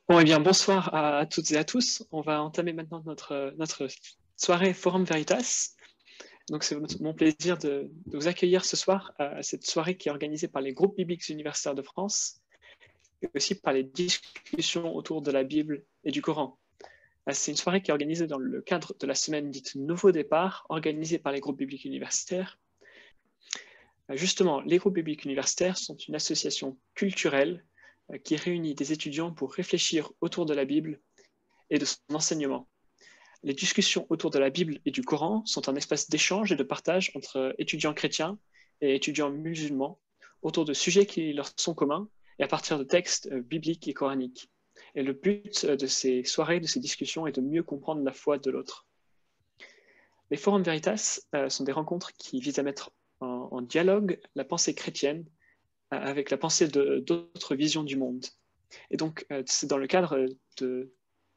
Bon, eh bien, bonsoir à toutes et à tous. On va entamer maintenant notre soirée Forum Veritas. Donc, c'est mon plaisir de vous accueillir ce soir à cette soirée qui est organisée par les groupes bibliques universitaires de France et aussi par les discussions autour de la Bible et du Coran. C'est une soirée qui est organisée dans le cadre de la semaine dite Nouveau Départ, organisée par les groupes bibliques universitaires. Justement, les groupes bibliques universitaires sont une association culturelle qui réunit des étudiants pour réfléchir autour de la Bible et de son enseignement. Les discussions autour de la Bible et du Coran sont un espace d'échange et de partage entre étudiants chrétiens et étudiants musulmans autour de sujets qui leur sont communs et à partir de textes bibliques et coraniques. Et le but de ces soirées, de ces discussions, est de mieux comprendre la foi de l'autre. Les forums Veritas sont des rencontres qui visent à mettre en dialogue la pensée chrétienne avec la pensée d'autres visions du monde. Et donc, c'est dans le cadre de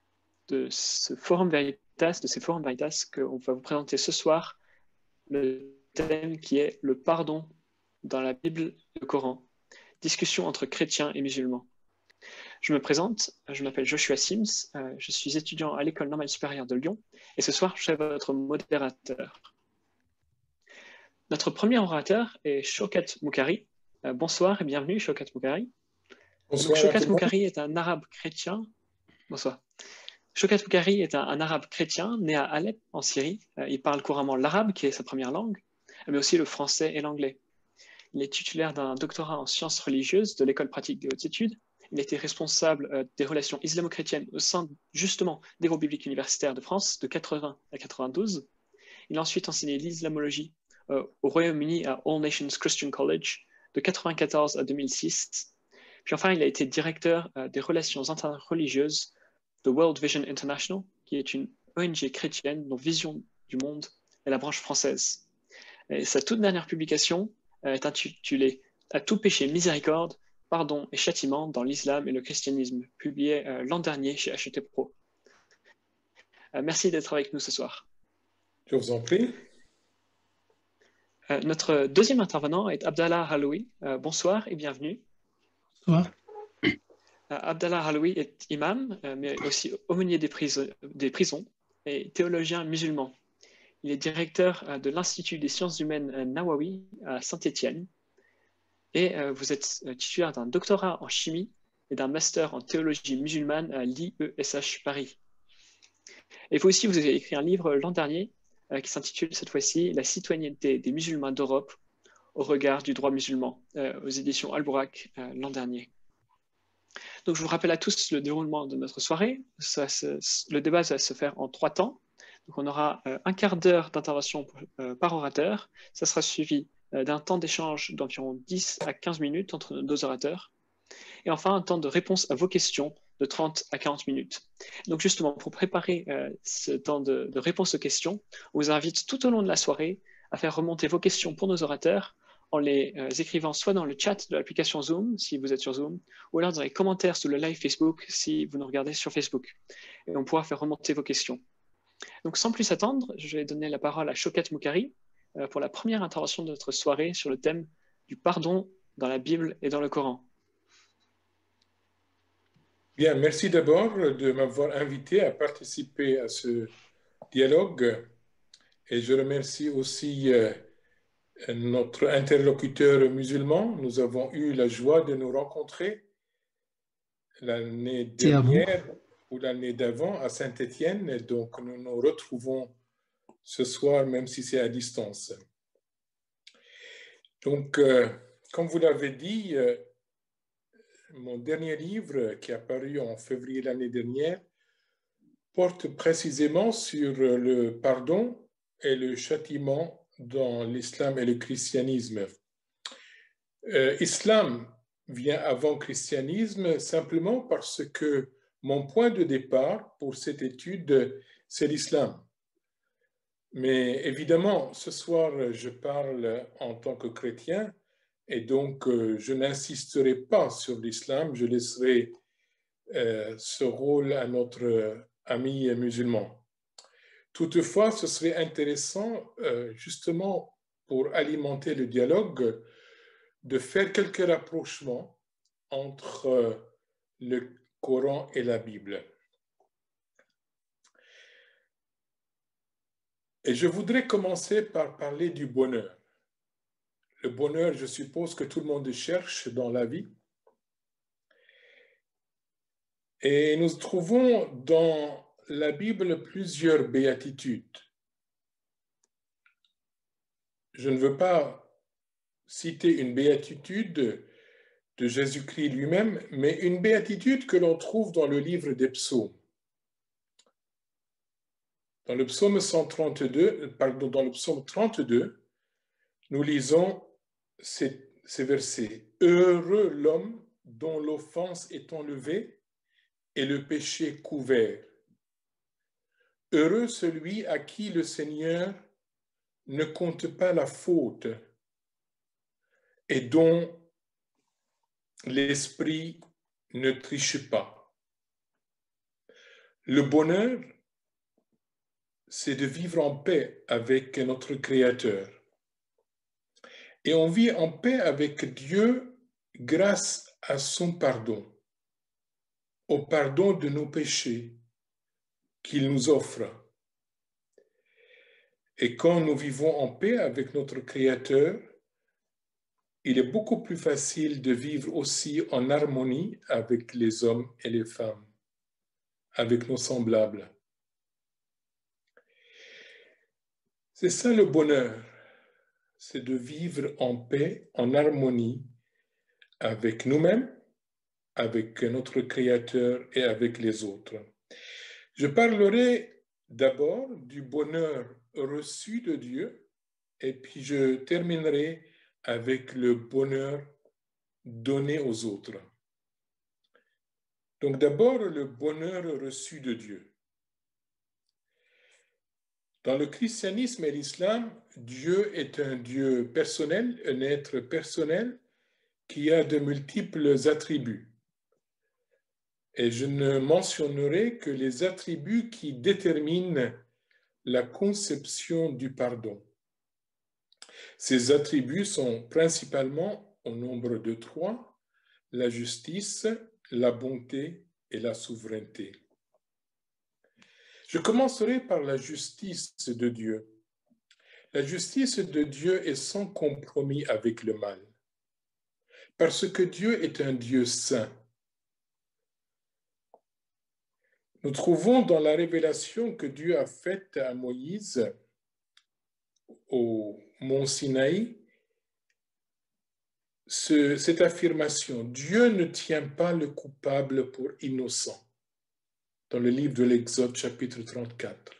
ce forum Veritas, de ces forums Veritas, qu'on va vous présenter ce soir le thème qui est le pardon dans la Bible et le Coran, discussion entre chrétiens et musulmans. Je me présente, je m'appelle Joshua Sims, je suis étudiant à l'École normale supérieure de Lyon et ce soir je serai votre modérateur. Notre premier orateur est Shaukat Moukari. Bonsoir et bienvenue Shaukat Moukari. Donc Bonsoir à Shaukat tout le monde. Moukari est un arabe chrétien. Bonsoir. Shaukat Moukari est un arabe chrétien né à Alep en Syrie. Il parle couramment l'arabe qui est sa première langue, mais aussi le français et l'anglais. Il est titulaire d'un doctorat en sciences religieuses de l'École pratique des hautes études. Il était responsable des relations islamo-chrétiennes au sein justement des groupes bibliques universitaires de France de 80 à 92. Il a ensuite enseigné l'islamologie au Royaume-Uni à All Nations Christian College de 94 à 2006. Puis enfin, il a été directeur des relations interreligieuses de World Vision International, qui est une ONG chrétienne dont Vision du Monde est la branche française. Et sa toute dernière publication est intitulée À tout péché miséricorde, pardon et châtiment dans l'islam et le christianisme, publiée l'an dernier chez Hachette Pro. Merci d'être avec nous ce soir. Je vous en prie. Notre deuxième intervenant est Abdallah Haloui. Bonsoir et bienvenue. Bonsoir. Abdallah Haloui est imam, mais aussi aumônier des prisons et théologien musulman. Il est directeur de l'Institut des sciences humaines Nawawi à Saint-Étienne. Et vous êtes titulaire d'un doctorat en chimie et d'un master en théologie musulmane à l'IESH Paris. Et vous aussi, vous avez écrit un livre l'an dernier qui s'intitule cette fois-ci La citoyenneté des musulmans d'Europe au regard du droit musulman aux éditions Al-Bourak l'an dernier. Donc je vous rappelle à tous le déroulement de notre soirée. Le débat va se faire en 3 temps. Donc on aura un quart d'heure d'intervention par orateur. Ça sera suivi d'un temps d'échange d'environ 10 à 15 minutes entre nos 2 orateurs. Et enfin, un temps de réponse à vos questions de 30 à 40 minutes. Donc justement, pour préparer ce temps de réponse aux questions, on vous invite tout au long de la soirée à faire remonter vos questions pour nos orateurs en les écrivant soit dans le chat de l'application Zoom, si vous êtes sur Zoom, ou alors dans les commentaires sous le live Facebook, si vous nous regardez sur Facebook. Et on pourra faire remonter vos questions. Donc sans plus attendre, je vais donner la parole à Shaukat Moukari pour la première intervention de notre soirée sur le thème du pardon dans la Bible et dans le Coran. Bien, merci d'abord de m'avoir invité à participer à ce dialogue et je remercie aussi notre interlocuteur musulman. Nous avons eu la joie de nous rencontrer l'année dernière ou l'année d'avant à Saint-Étienne et donc nous nous retrouvons ce soir même si c'est à distance. Donc, comme vous l'avez dit, mon dernier livre, qui est paru en février l'année dernière, porte précisément sur le pardon et le châtiment dans l'islam et le christianisme. Islam vient avant christianisme simplement parce que mon point de départ pour cette étude, c'est l'islam. Mais évidemment, ce soir, je parle en tant que chrétien, et donc je n'insisterai pas sur l'islam, je laisserai ce rôle à notre ami musulman. Toutefois, ce serait intéressant, justement pour alimenter le dialogue, de faire quelques rapprochements entre le Coran et la Bible. Et je voudrais commencer par parler du bonheur. Le bonheur, je suppose que tout le monde cherche dans la vie. Et nous trouvons dans la Bible plusieurs béatitudes. Je ne veux pas citer une béatitude de Jésus-Christ lui-même, mais une béatitude que l'on trouve dans le livre des psaumes. Dans le psaume 32, nous lisons ces versets. Heureux l'homme dont l'offense est enlevée et le péché couvert. Heureux celui à qui le Seigneur ne compte pas la faute et dont l'esprit ne triche pas. Le bonheur, c'est de vivre en paix avec notre Créateur. Et on vit en paix avec Dieu grâce à son pardon, au pardon de nos péchés qu'il nous offre. Et quand nous vivons en paix avec notre Créateur, il est beaucoup plus facile de vivre aussi en harmonie avec les hommes et les femmes, avec nos semblables. C'est ça le bonheur, c'est de vivre en paix, en harmonie avec nous-mêmes, avec notre Créateur et avec les autres. Je parlerai d'abord du bonheur reçu de Dieu et puis je terminerai avec le bonheur donné aux autres. Donc d'abord, le bonheur reçu de Dieu. Dans le christianisme et l'islam, Dieu est un Dieu personnel, un être personnel qui a de multiples attributs. Et je ne mentionnerai que les attributs qui déterminent la conception du pardon. Ces attributs sont principalement au nombre de 3, la justice, la bonté et la souveraineté. Je commencerai par la justice de Dieu. La justice de Dieu est sans compromis avec le mal, parce que Dieu est un Dieu saint. Nous trouvons dans la révélation que Dieu a faite à Moïse au mont Sinaï cette affirmation: Dieu ne tient pas le coupable pour innocent, dans le livre de l'Exode chapitre 34.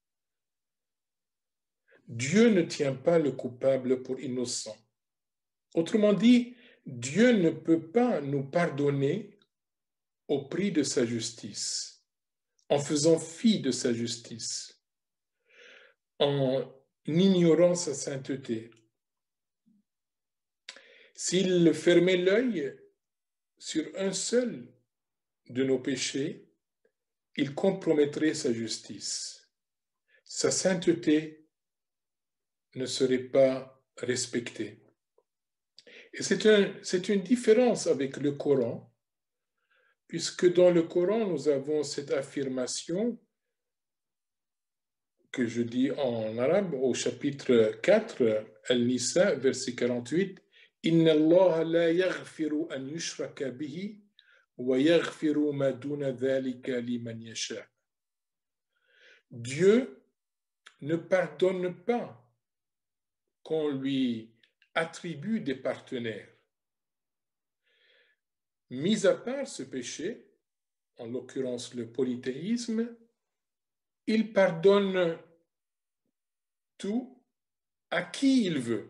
Dieu ne tient pas le coupable pour innocent. Autrement dit, Dieu ne peut pas nous pardonner au prix de sa justice, en faisant fi de sa justice, en ignorant sa sainteté. S'il fermait l'œil sur un seul de nos péchés, il compromettrait sa justice. Sa sainteté ne serait pas respectée. Et c'est une différence avec le Coran, puisque dans le Coran, nous avons cette affirmation que je dis en arabe au chapitre 4, Al-Nisa, verset 48, « Inna Allah la yaghfiru an yushraka bihi wa yaghfiru ma duna dhalika liman yasha » Dieu ne pardonne pas qu'on lui attribue des partenaires. Mis à part ce péché, en l'occurrence le polythéisme, il pardonne tout à qui il veut.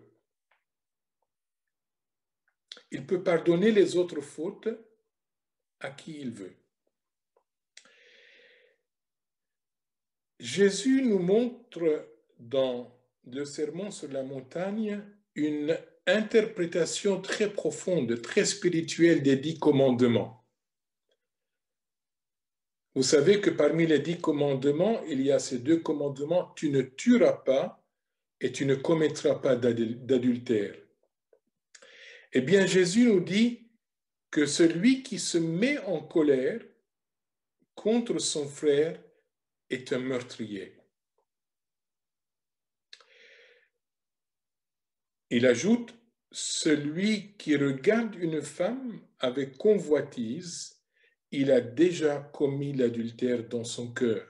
Il peut pardonner les autres fautes à qui il veut. Jésus nous montre dans le Sermon sur la montagne une interprétation très profonde, très spirituelle des 10 commandements. Vous savez que parmi les 10 commandements, il y a ces 2 commandements, tu ne tueras pas et tu ne commettras pas d'adultère. Eh bien, Jésus nous dit que celui qui se met en colère contre son frère est un meurtrier. Il ajoute, celui qui regarde une femme avec convoitise, il a déjà commis l'adultère dans son cœur.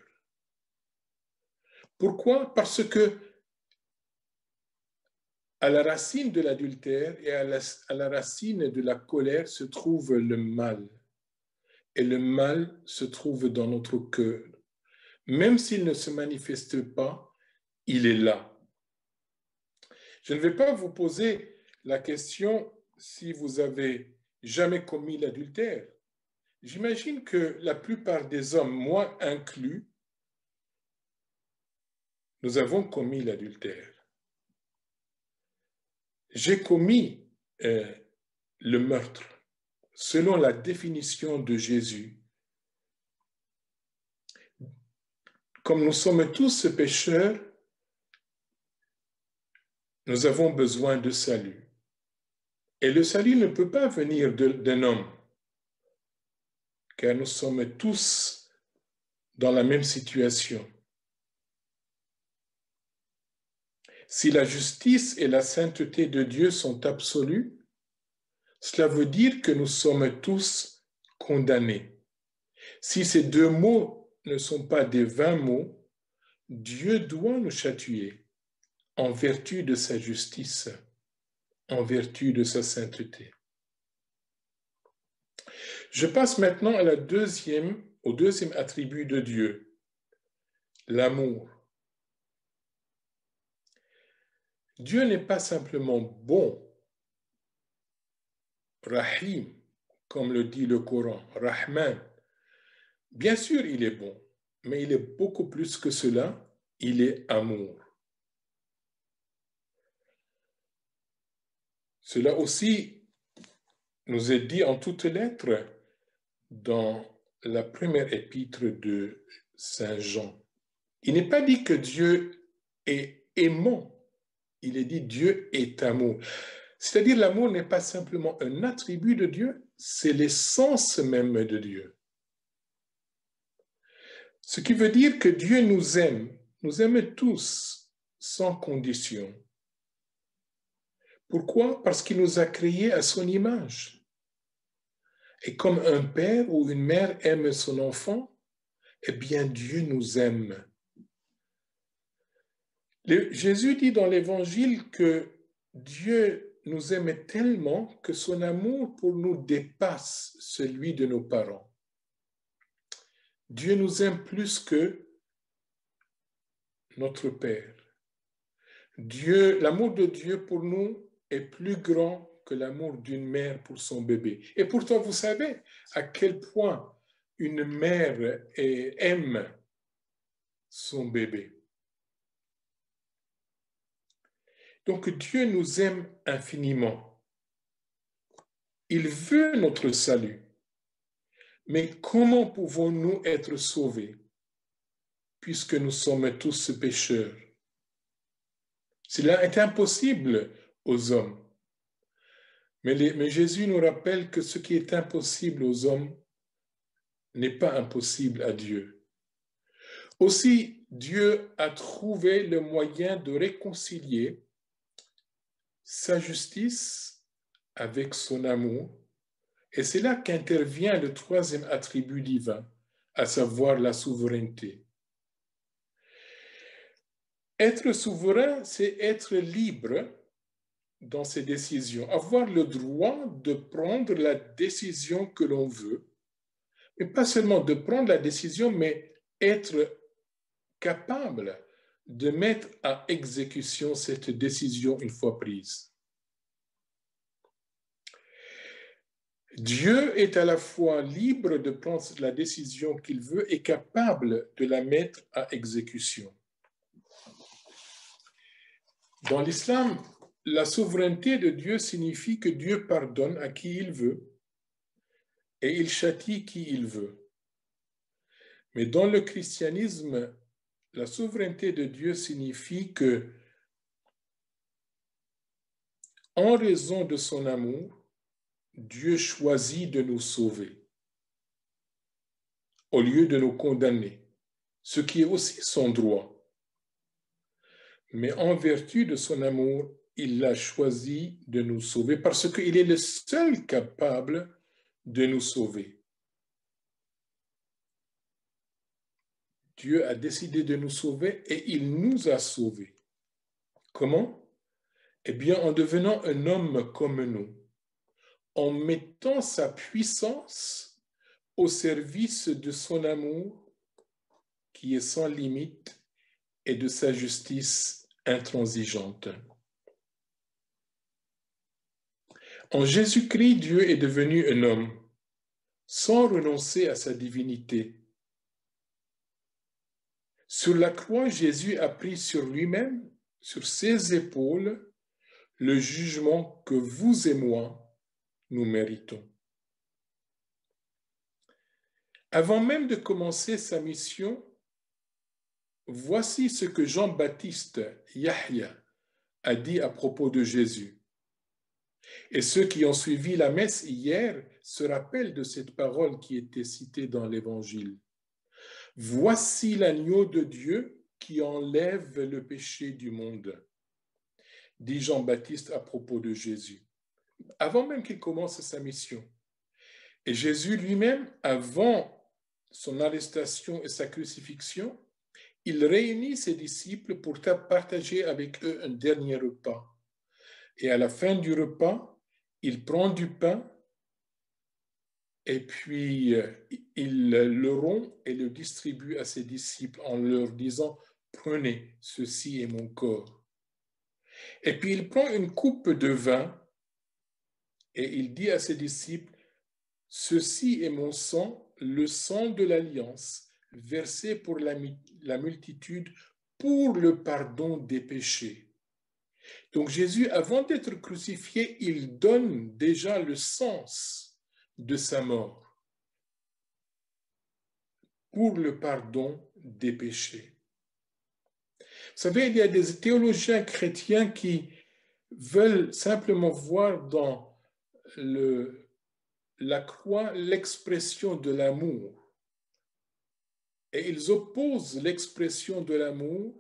Pourquoi? Parce que à la racine de l'adultère et à la racine de la colère se trouve le mal. Et le mal se trouve dans notre cœur. Même s'il ne se manifeste pas, il est là. Je ne vais pas vous poser la question si vous avez jamais commis l'adultère. J'imagine que la plupart des hommes, moi inclus, nous avons commis l'adultère. J'ai commis le meurtre selon la définition de Jésus. Comme nous sommes tous pécheurs, nous avons besoin de salut. Et le salut ne peut pas venir d'un homme, car nous sommes tous dans la même situation. Si la justice et la sainteté de Dieu sont absolues, cela veut dire que nous sommes tous condamnés. Si ces deux mots ne sont pas des vains mots, Dieu doit nous châtier en vertu de sa justice, en vertu de sa sainteté. Je passe maintenant au deuxième attribut de Dieu, l'amour. Dieu n'est pas simplement bon, Rahim, comme le dit le Coran, Rahman. Bien sûr, il est bon, mais il est beaucoup plus que cela, il est amour. Cela aussi nous est dit en toutes lettres dans la première épître de Saint Jean. Il n'est pas dit que Dieu est aimant, il est dit Dieu est amour. C'est-à-dire l'amour n'est pas simplement un attribut de Dieu, c'est l'essence même de Dieu. Ce qui veut dire que Dieu nous aime tous sans condition. Pourquoi? Parce qu'il nous a créés à son image. Et comme un père ou une mère aime son enfant, eh bien Dieu nous aime. Jésus dit dans l'Évangile que Dieu nous aime tellement que son amour pour nous dépasse celui de nos parents. Dieu nous aime plus que notre Père. L'amour de Dieu pour nous est plus grand que l'amour d'une mère pour son bébé. Et pourtant, vous savez à quel point une mère aime son bébé. Donc Dieu nous aime infiniment. Il veut notre salut. Mais comment pouvons-nous être sauvés puisque nous sommes tous pécheurs? Cela est impossible aux hommes. Mais Jésus nous rappelle que ce qui est impossible aux hommes n'est pas impossible à Dieu. Aussi, Dieu a trouvé le moyen de réconcilier sa justice avec son amour, et c'est là qu'intervient le troisième attribut divin, à savoir la souveraineté. Être souverain, c'est être libre dans ses décisions, avoir le droit de prendre la décision que l'on veut, et pas seulement de prendre la décision, mais être capable de mettre à exécution cette décision une fois prise. Dieu est à la fois libre de prendre la décision qu'il veut et capable de la mettre à exécution. Dans l'islam, la souveraineté de Dieu signifie que Dieu pardonne à qui il veut et il châtie qui il veut. Mais dans le christianisme, la souveraineté de Dieu signifie que, en raison de son amour, Dieu choisit de nous sauver. au lieu de nous condamner, ce qui est aussi son droit. Mais en vertu de son amour, il a choisi de nous sauver parce qu'il est le seul capable de nous sauver. Dieu a décidé de nous sauver et il nous a sauvés. Comment? Eh bien, en devenant un homme comme nous, en mettant sa puissance au service de son amour qui est sans limite et de sa justice intransigeante. En Jésus-Christ, Dieu est devenu un homme sans renoncer à sa divinité. Sur la croix, Jésus a pris sur lui-même, sur ses épaules, le jugement que vous et moi, nous méritons. Avant même de commencer sa mission, voici ce que Jean-Baptiste Yahya a dit à propos de Jésus. Et ceux qui ont suivi la messe hier se rappellent de cette parole qui était citée dans l'Évangile. Voici l'agneau de Dieu qui enlève le péché du monde, dit Jean-Baptiste à propos de Jésus, avant même qu'il commence sa mission. Et Jésus lui-même, avant son arrestation et sa crucifixion, il réunit ses disciples pour partager avec eux un dernier repas. Et à la fin du repas, il prend du pain et puis il le rompt et le distribue à ses disciples en leur disant « Prenez, ceci est mon corps ». Et puis il prend une coupe de vin et il dit à ses disciples « Ceci est mon sang, le sang de l'alliance, versé pour la multitude pour le pardon des péchés. » Donc Jésus, avant d'être crucifié, il donne déjà le sens de sa mort pour le pardon des péchés. Vous savez, il y a des théologiens chrétiens qui veulent simplement voir dans la croix l'expression de l'amour. Et ils opposent l'expression de l'amour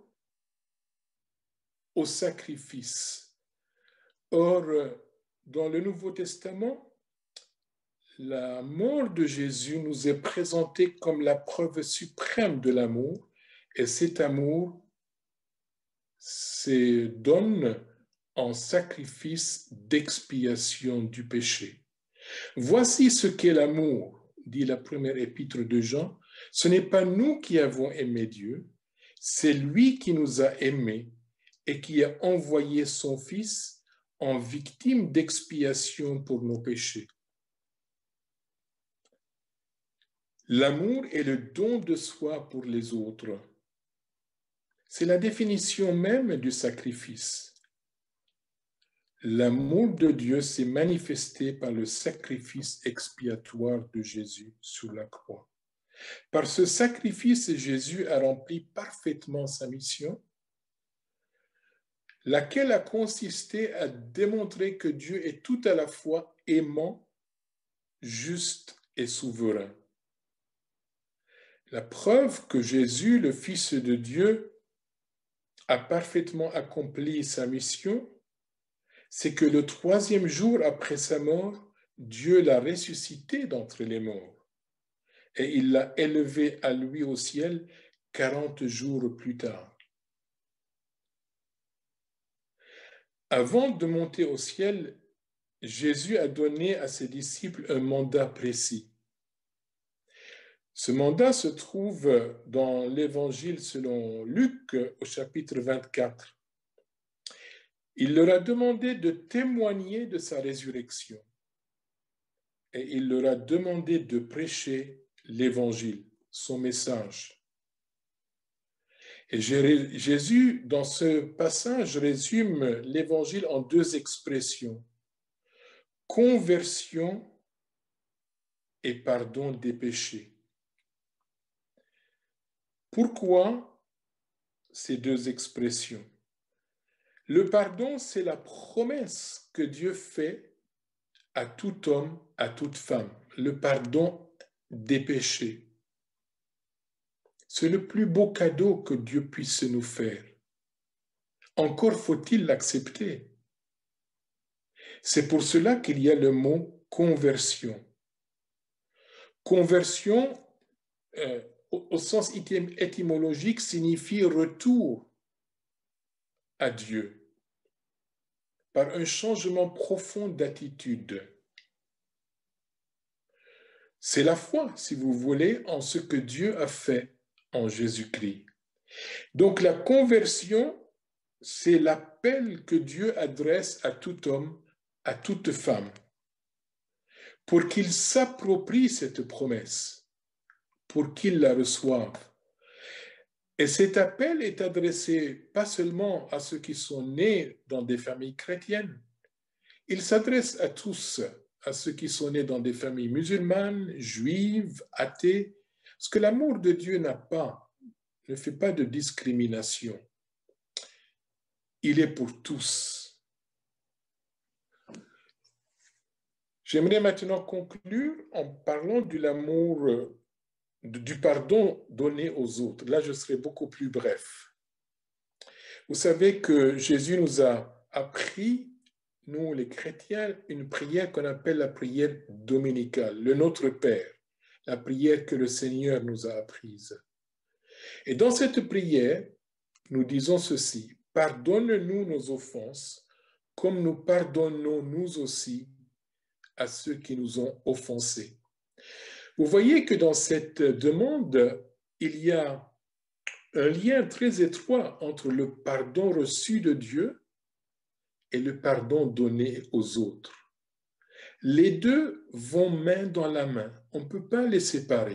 au sacrifice. Or, dans le Nouveau Testament, la mort de Jésus nous est présentée comme la preuve suprême de l'amour, et cet amour se donne en sacrifice d'expiation du péché. Voici ce qu'est l'amour, dit la première épître de Jean. Ce n'est pas nous qui avons aimé Dieu, c'est lui qui nous a aimés et qui a envoyé son Fils en victime d'expiation pour nos péchés. L'amour est le don de soi pour les autres. C'est la définition même du sacrifice. L'amour de Dieu s'est manifesté par le sacrifice expiatoire de Jésus sur la croix. Par ce sacrifice, Jésus a rempli parfaitement sa mission, laquelle a consisté à démontrer que Dieu est tout à la fois aimant, juste et souverain. La preuve que Jésus, le Fils de Dieu, a parfaitement accompli sa mission, c'est que le 3e jour après sa mort, Dieu l'a ressuscité d'entre les morts et il l'a élevé à lui au ciel 40 jours plus tard. Avant de monter au ciel, Jésus a donné à ses disciples un mandat précis. Ce mandat se trouve dans l'Évangile selon Luc au chapitre 24. Il leur a demandé de témoigner de sa résurrection et il leur a demandé de prêcher l'Évangile, son message. Et Jésus, dans ce passage, résume l'Évangile en 2 expressions, conversion et pardon des péchés. Pourquoi ces 2 expressions? Le pardon, c'est la promesse que Dieu fait à tout homme, à toute femme, le pardon des péchés. C'est le plus beau cadeau que Dieu puisse nous faire. Encore faut-il l'accepter. C'est pour cela qu'il y a le mot conversion. Conversion, au sens étymologique, signifie retour à Dieu par un changement profond d'attitude. C'est la foi, si vous voulez, en ce que Dieu a fait en Jésus-Christ. Donc la conversion, c'est l'appel que Dieu adresse à tout homme, à toute femme, pour qu'ils s'approprient cette promesse, pour qu'ils la reçoivent. Et cet appel est adressé pas seulement à ceux qui sont nés dans des familles chrétiennes, il s'adresse à tous, à ceux qui sont nés dans des familles musulmanes, juives, athées, parce que l'amour de Dieu ne fait pas de discrimination. Il est pour tous. J'aimerais maintenant conclure en parlant de l'amour, du pardon donné aux autres. Là, je serai beaucoup plus bref. Vous savez que Jésus nous a appris, nous les chrétiens, une prière qu'on appelle la prière dominicale, le Notre Père, la prière que le Seigneur nous a apprise. Et dans cette prière, nous disons ceci: pardonne-nous nos offenses, comme nous pardonnons nous aussi à ceux qui nous ont offensés. Vous voyez que dans cette demande, il y a un lien très étroit entre le pardon reçu de Dieu et le pardon donné aux autres. Les deux vont main dans la main. On ne peut pas les séparer.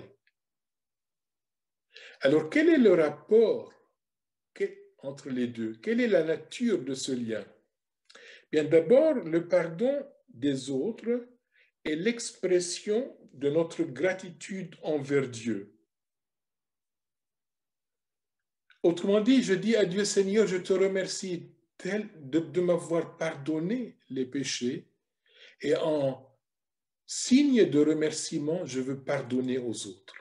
Alors, quel est le rapport entre les deux? Quelle est la nature de ce lien? Bien, d'abord, le pardon des autres est l'expression de notre gratitude envers Dieu. Autrement dit, je dis à Dieu: Seigneur, je te remercie de m'avoir pardonné les péchés, et en signe de remerciement, je veux pardonner aux autres.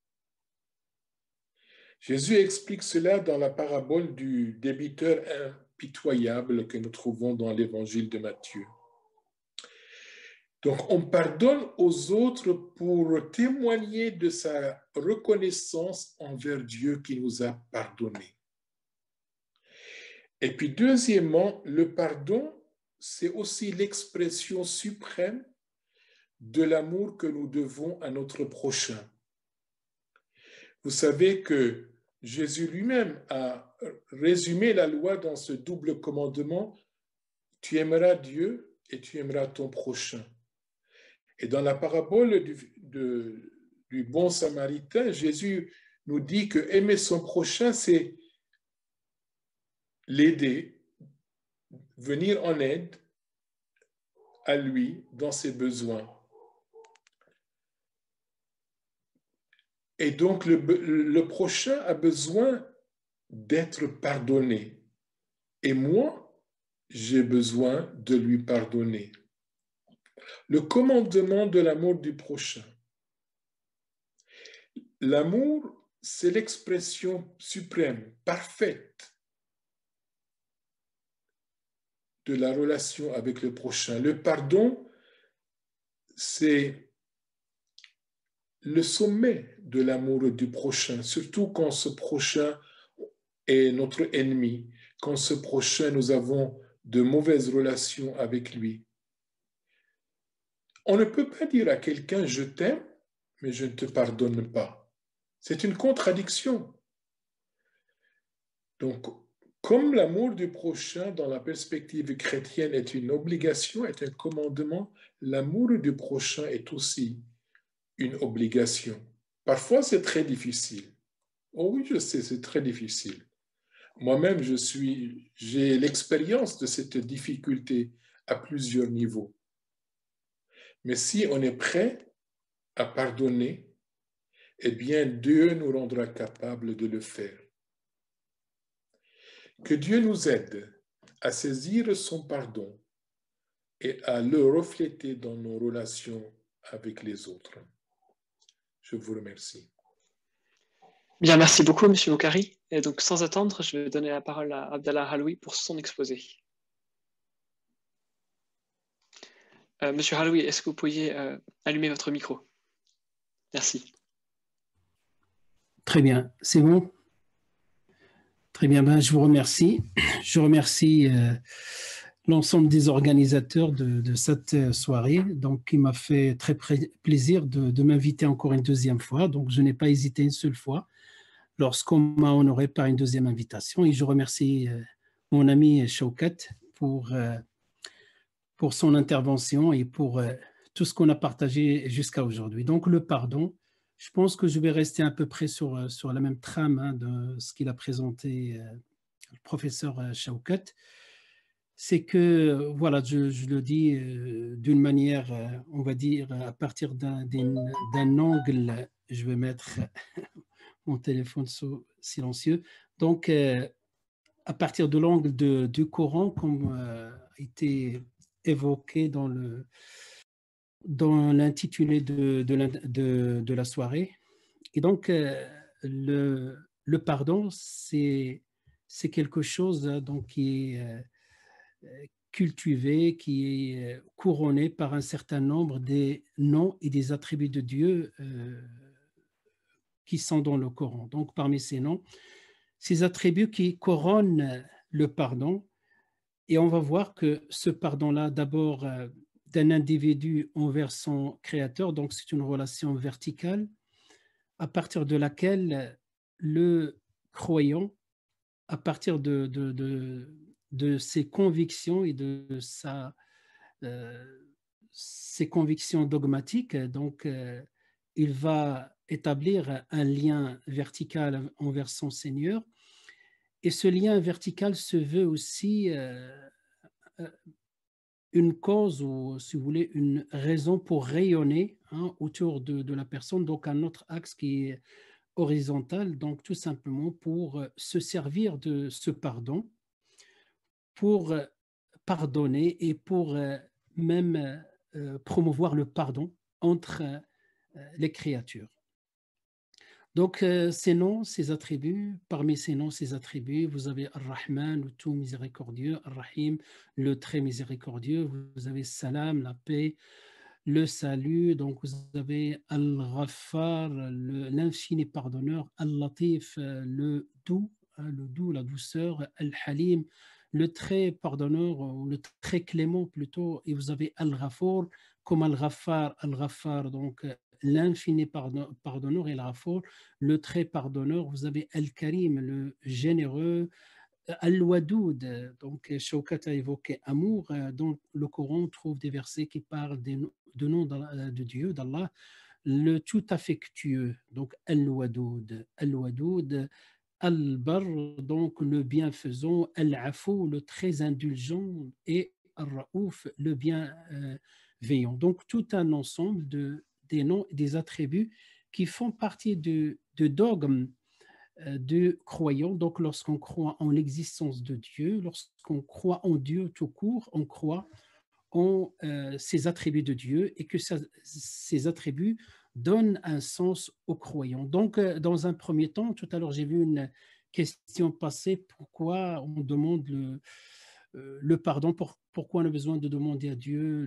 Jésus explique cela dans la parabole du débiteur impitoyable que nous trouvons dans l'évangile de Matthieu. Donc, on pardonne aux autres pour témoigner de sa reconnaissance envers Dieu qui nous a pardonnés. Et puis, deuxièmement, le pardon, c'est aussi l'expression suprême de l'amour que nous devons à notre prochain. Vous savez que Jésus lui-même a résumé la loi dans ce double commandement: tu aimeras Dieu et tu aimeras ton prochain. Et dans la parabole du bon samaritain, Jésus nous dit que aimer son prochain, c'est l'aider, venir en aide à lui dans ses besoins. Et donc le prochain a besoin d'être pardonné. Et moi, j'ai besoin de lui pardonner. Le commandement de l'amour du prochain. L'amour, c'est l'expression suprême, parfaite de la relation avec le prochain. Le pardon, c'est le sommet de l'amour du prochain, surtout quand ce prochain est notre ennemi, quand ce prochain, nous avons de mauvaises relations avec lui. On ne peut pas dire à quelqu'un: je t'aime, mais je ne te pardonne pas. C'est une contradiction. Donc, comme l'amour du prochain dans la perspective chrétienne est une obligation, est un commandement, l'amour du prochain est aussi une obligation. Parfois, c'est très difficile. Oh oui, je sais, c'est très difficile. Moi-même, j'ai l'expérience de cette difficulté à plusieurs niveaux. Mais si on est prêt à pardonner, eh bien, Dieu nous rendra capables de le faire. Que Dieu nous aide à saisir son pardon et à le refléter dans nos relations avec les autres. Je vous remercie. Bien, merci beaucoup, Monsieur Boukari. Et donc, sans attendre, je vais donner la parole à Abdallah Haloui pour son exposé. Monsieur Haloui, est-ce que vous pourriez allumer votre micro? Merci. Très bien, c'est bon. Très bien, ben, je vous remercie. Je remercie l'ensemble des organisateurs de cette soirée. Donc, il m'a fait très plaisir de m'inviter encore une deuxième fois. Donc, je n'ai pas hésité une seule fois lorsqu'on m'a honoré par une deuxième invitation. Et je remercie mon ami Shaukat pour son intervention et pour tout ce qu'on a partagé jusqu'à aujourd'hui. Donc, le pardon, je pense que je vais rester à peu près sur la même trame de ce qu'il a présenté le professeur Shaukat. C'est que, voilà, je le dis d'une manière, on va dire, à partir d'un angle, je vais mettre mon téléphone silencieux. Donc, à partir de l'angle du Coran, comme a été évoqué dans l'intitulé de la soirée. Et donc, le pardon, c'est quelque chose donc, qui est cultivé, qui est couronné par un certain nombre des noms et des attributs de Dieu qui sont dans le Coran. Donc, parmi ces noms, ces attributs qui couronnent le pardon, et on va voir que ce pardon-là, d'abord, d'un individu envers son créateur, donc c'est une relation verticale, à partir de laquelle le croyant, à partir de ses convictions et de ses convictions dogmatiques, donc il va établir un lien vertical envers son Seigneur. Et ce lien vertical se veut aussi une cause ou, si vous voulez, une raison pour rayonner autour de la personne. Donc, un autre axe qui est horizontal, donc tout simplement pour se servir de ce pardon, pour pardonner et pour même promouvoir le pardon entre les créatures. Donc, ces noms, ces attributs, parmi ces noms, ces attributs, vous avez Ar-Rahman, le tout miséricordieux, Ar-Rahim, le très miséricordieux, vous avez Salam, la paix, le salut, donc vous avez Al-Ghaffar, l'infini pardonneur, Al-Latif, le doux, la douceur, Al-Halim, le très pardonneur, ou le très clément plutôt, et vous avez Al-Ghafour, comme Al-Ghaffar, donc l'infini pardonneur et Al-Ghafour, le très pardonneur, vous avez Al-Karim, le généreux, Al-Wadoud, donc Shaukat a évoqué amour, dans le Coran on trouve des versets qui parlent de nom de Dieu, d'Allah, le tout affectueux, donc Al-Wadoud, Al-Wadoud, Al-Bar, donc le bienfaisant, Al-Afou, le très indulgent, et Al-Raouf, le bienveillant. Donc tout un ensemble des noms et des attributs qui font partie de dogmes de croyants. Donc lorsqu'on croit en l'existence de Dieu, lorsqu'on croit en Dieu tout court, on croit en ces attributs de Dieu et que ces attributs donnent un sens aux croyants. Donc, dans un premier temps, tout à l'heure, j'ai vu une question passer, pourquoi on demande le pardon, pourquoi on a besoin de demander à Dieu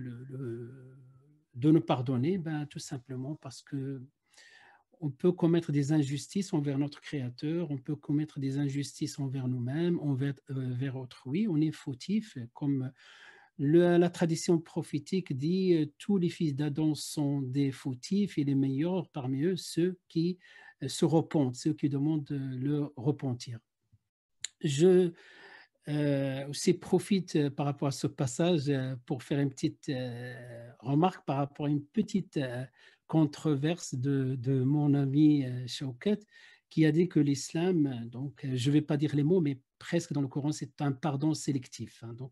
de nous pardonner? Ben, tout simplement parce que on peut commettre des injustices envers notre Créateur, on peut commettre des injustices envers nous-mêmes, envers autrui, on est fautif, comme la tradition prophétique dit tous les fils d'Adam sont des fautifs et les meilleurs parmi eux, ceux qui se repentent, ceux qui demandent le repentir. Je aussi profite par rapport à ce passage pour faire une petite remarque par rapport à une petite controverse de mon ami Shaukat qui a dit que l'islam, donc je ne vais pas dire les mots, mais presque dans le Coran, c'est un pardon sélectif. Donc,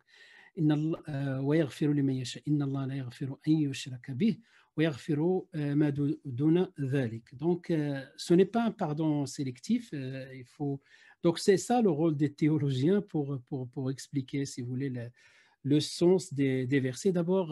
ويغفر لمن يشاء إن الله لا يغفر أن يشرك به ويغفر ما دون ذلك. Donc, ce n'est pas un pardon sélectif. Il faut... Donc, c'est ça le rôle des théologiens pour expliquer, si vous voulez, le sens des versets. D'abord,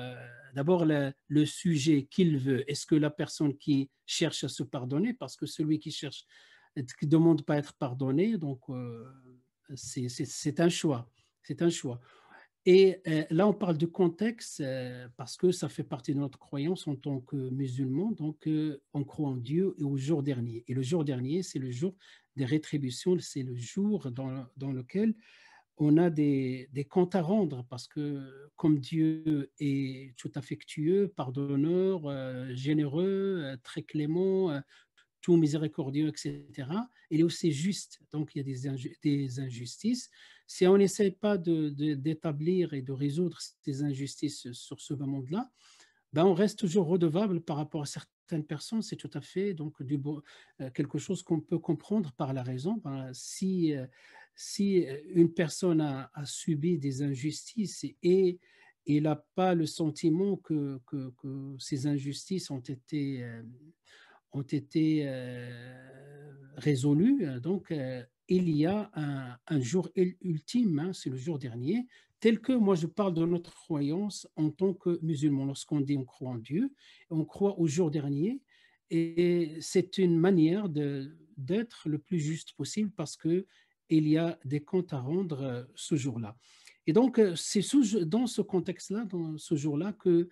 le sujet qu'il veut. Est-ce que la personne qui cherche à se pardonner, parce que celui qui cherche qui ne demandent pas à être pardonnés. Donc, c'est un choix. C'est un choix. Et là, on parle de contexte parce que ça fait partie de notre croyance en tant que musulmans. Donc, on croit en Dieu et au jour dernier. Et le jour dernier, c'est le jour des rétributions. C'est le jour dans lequel on a des comptes à rendre parce que comme Dieu est tout affectueux, pardonneur, généreux, très clément, tout miséricordieux, etc. Il est aussi juste. Donc, il y a des injustices. Si on n'essaie pas d'établir et de résoudre ces injustices sur ce monde-là, ben on reste toujours redevable par rapport à certaines personnes. C'est tout à fait donc quelque chose qu'on peut comprendre par la raison. Ben, si une personne a subi des injustices et il n'a pas le sentiment que ces injustices ont été résolus. Donc, il y a un jour ultime, hein, c'est le jour dernier, tel que moi je parle de notre croyance en tant que musulman. Lorsqu'on dit on croit en Dieu, on croit au jour dernier, et c'est une manière d'être le plus juste possible parce que il y a des comptes à rendre ce jour-là. Et donc, c'est dans ce contexte-là, dans ce jour-là, que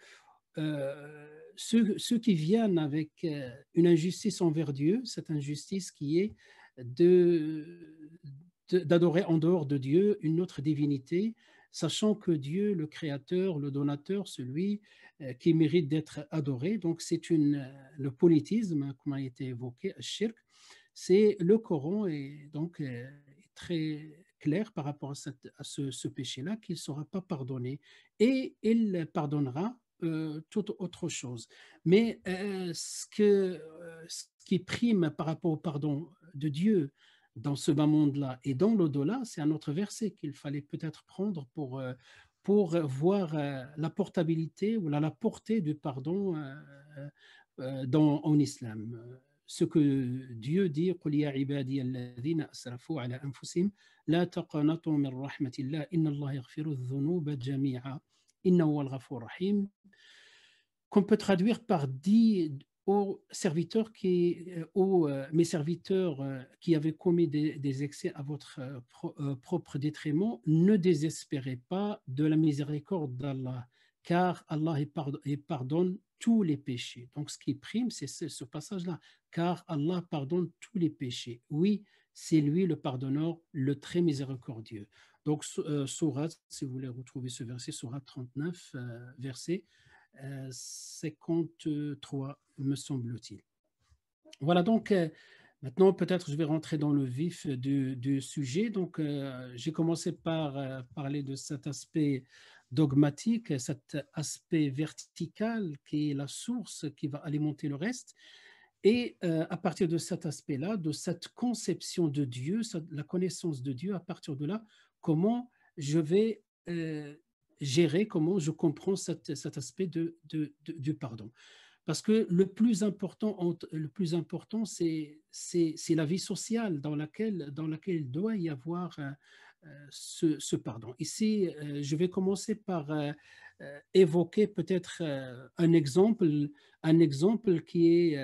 ceux qui viennent avec une injustice envers Dieu, cette injustice qui est d'adorer en dehors de Dieu une autre divinité, sachant que Dieu, le Créateur, le Donateur, celui qui mérite d'être adoré, donc c'est le polythéisme, hein, comme a été évoqué, shirk, c'est le Coran est donc est très clair par rapport à ce péché-là, qu'il ne sera pas pardonné et il pardonnera toute autre chose. Mais ce qui prime par rapport au pardon de Dieu dans ce bas monde-là et dans l'au-delà, c'est un autre verset qu'il fallait peut-être prendre pour voir la portabilité ou la portée du pardon en islam. Ce que Dieu dit, قل يا عبادي الذين أسرفوا على أنفسهم لا تقنطوا من رحمة الله إن الله يغفر الذنوب جميعا إنه هو الغفور الرحيم, qu'on peut traduire par dit aux serviteurs mes serviteurs qui avaient commis des excès à votre propre détriment, ne désespérez pas de la miséricorde d'Allah, car Allah pardonne tous les péchés. Donc ce qui prime, c'est ce passage-là, car Allah pardonne tous les péchés. Oui, c'est lui le pardonneur, le très miséricordieux. Donc, Sourate, si vous voulez retrouver ce verset, Sourate 39, verset 53, me semble-t-il. Voilà, donc maintenant peut-être je vais rentrer dans le vif du sujet. Donc j'ai commencé par parler de cet aspect dogmatique, cet aspect vertical qui est la source qui va alimenter le reste. Et à partir de cet aspect-là, de cette conception de Dieu, la connaissance de Dieu, à partir de là, comment je vais gérer, comment je comprends cet aspect du pardon. Parce que le plus important, c'est la vie sociale dans laquelle il doit y avoir ce pardon. Ici, je vais commencer par évoquer peut-être un exemple qui est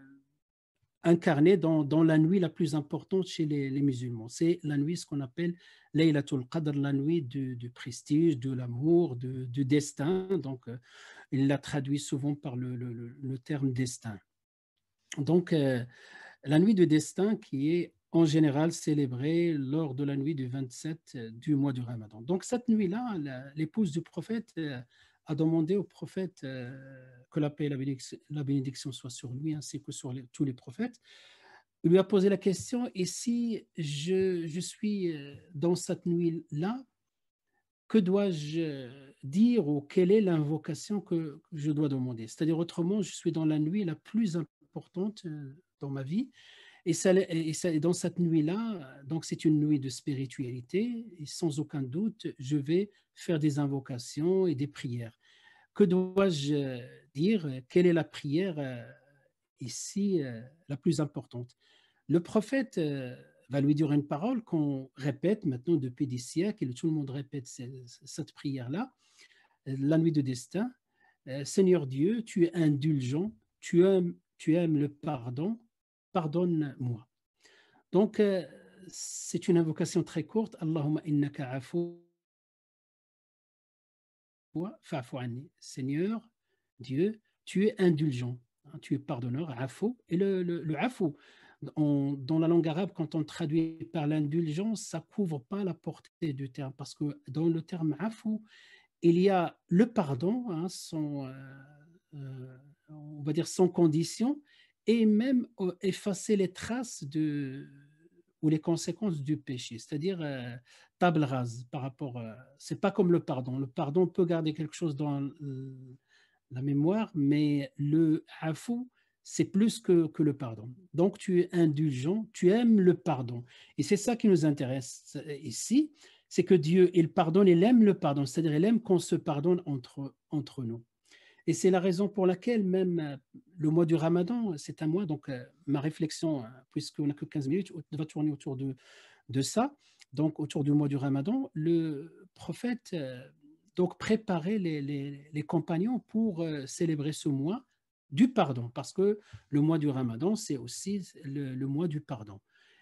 incarné dans la nuit la plus importante chez les musulmans. C'est la nuit, ce qu'on appelle Laylatul Qadr, la nuit du prestige, de l'amour, du destin. Donc, il la traduit souvent par le terme destin. Donc, la nuit du destin qui est en général célébrée lors de la nuit du 27 du mois du Ramadan. Donc, cette nuit-là, l'épouse du prophète a demandé au prophète que la paix et la bénédiction soient sur lui ainsi que sur tous les prophètes. Il lui a posé la question, et si je suis dans cette nuit-là, que dois-je dire ou quelle est l'invocation que je dois demander? C'est-à-dire autrement, je suis dans la nuit la plus importante dans ma vie, et dans cette nuit-là, donc c'est une nuit de spiritualité, et sans aucun doute, je vais faire des invocations et des prières. Que dois-je dire? Quelle est la prière ici la plus importante? Le prophète va lui dire une parole qu'on répète maintenant depuis des siècles, et tout le monde répète cette prière-là, la nuit de destin. Seigneur Dieu, tu es indulgent, tu aimes le pardon, pardonne-moi. Donc, c'est une invocation très courte. Allahumma innaka afu fa'fu anni. Seigneur, Dieu, tu es indulgent, hein, tu es pardonneur, afu. Et le afu, dans la langue arabe, quand on traduit par l'indulgence, ça ne couvre pas la portée du terme, parce que dans le terme afu, il y a le pardon, hein, on va dire sans condition, et même effacer les traces ou les conséquences du péché, c'est-à-dire table rase par rapport. C'est pas comme le pardon. Le pardon peut garder quelque chose dans la mémoire, mais le afou, c'est plus que le pardon. Donc tu es indulgent, tu aimes le pardon. Et c'est ça qui nous intéresse ici, c'est que Dieu, il pardonne, il aime le pardon, c'est-à-dire il aime qu'on se pardonne entre nous. Et c'est la raison pour laquelle même le mois du Ramadan, c'est un mois, donc ma réflexion, puisqu'on n'a que 15 minutes, va tourner autour de ça. Donc autour du mois du Ramadan, le prophète donc préparait les compagnons pour célébrer ce mois du pardon, parce que le mois du Ramadan, c'est aussi le mois du pardon.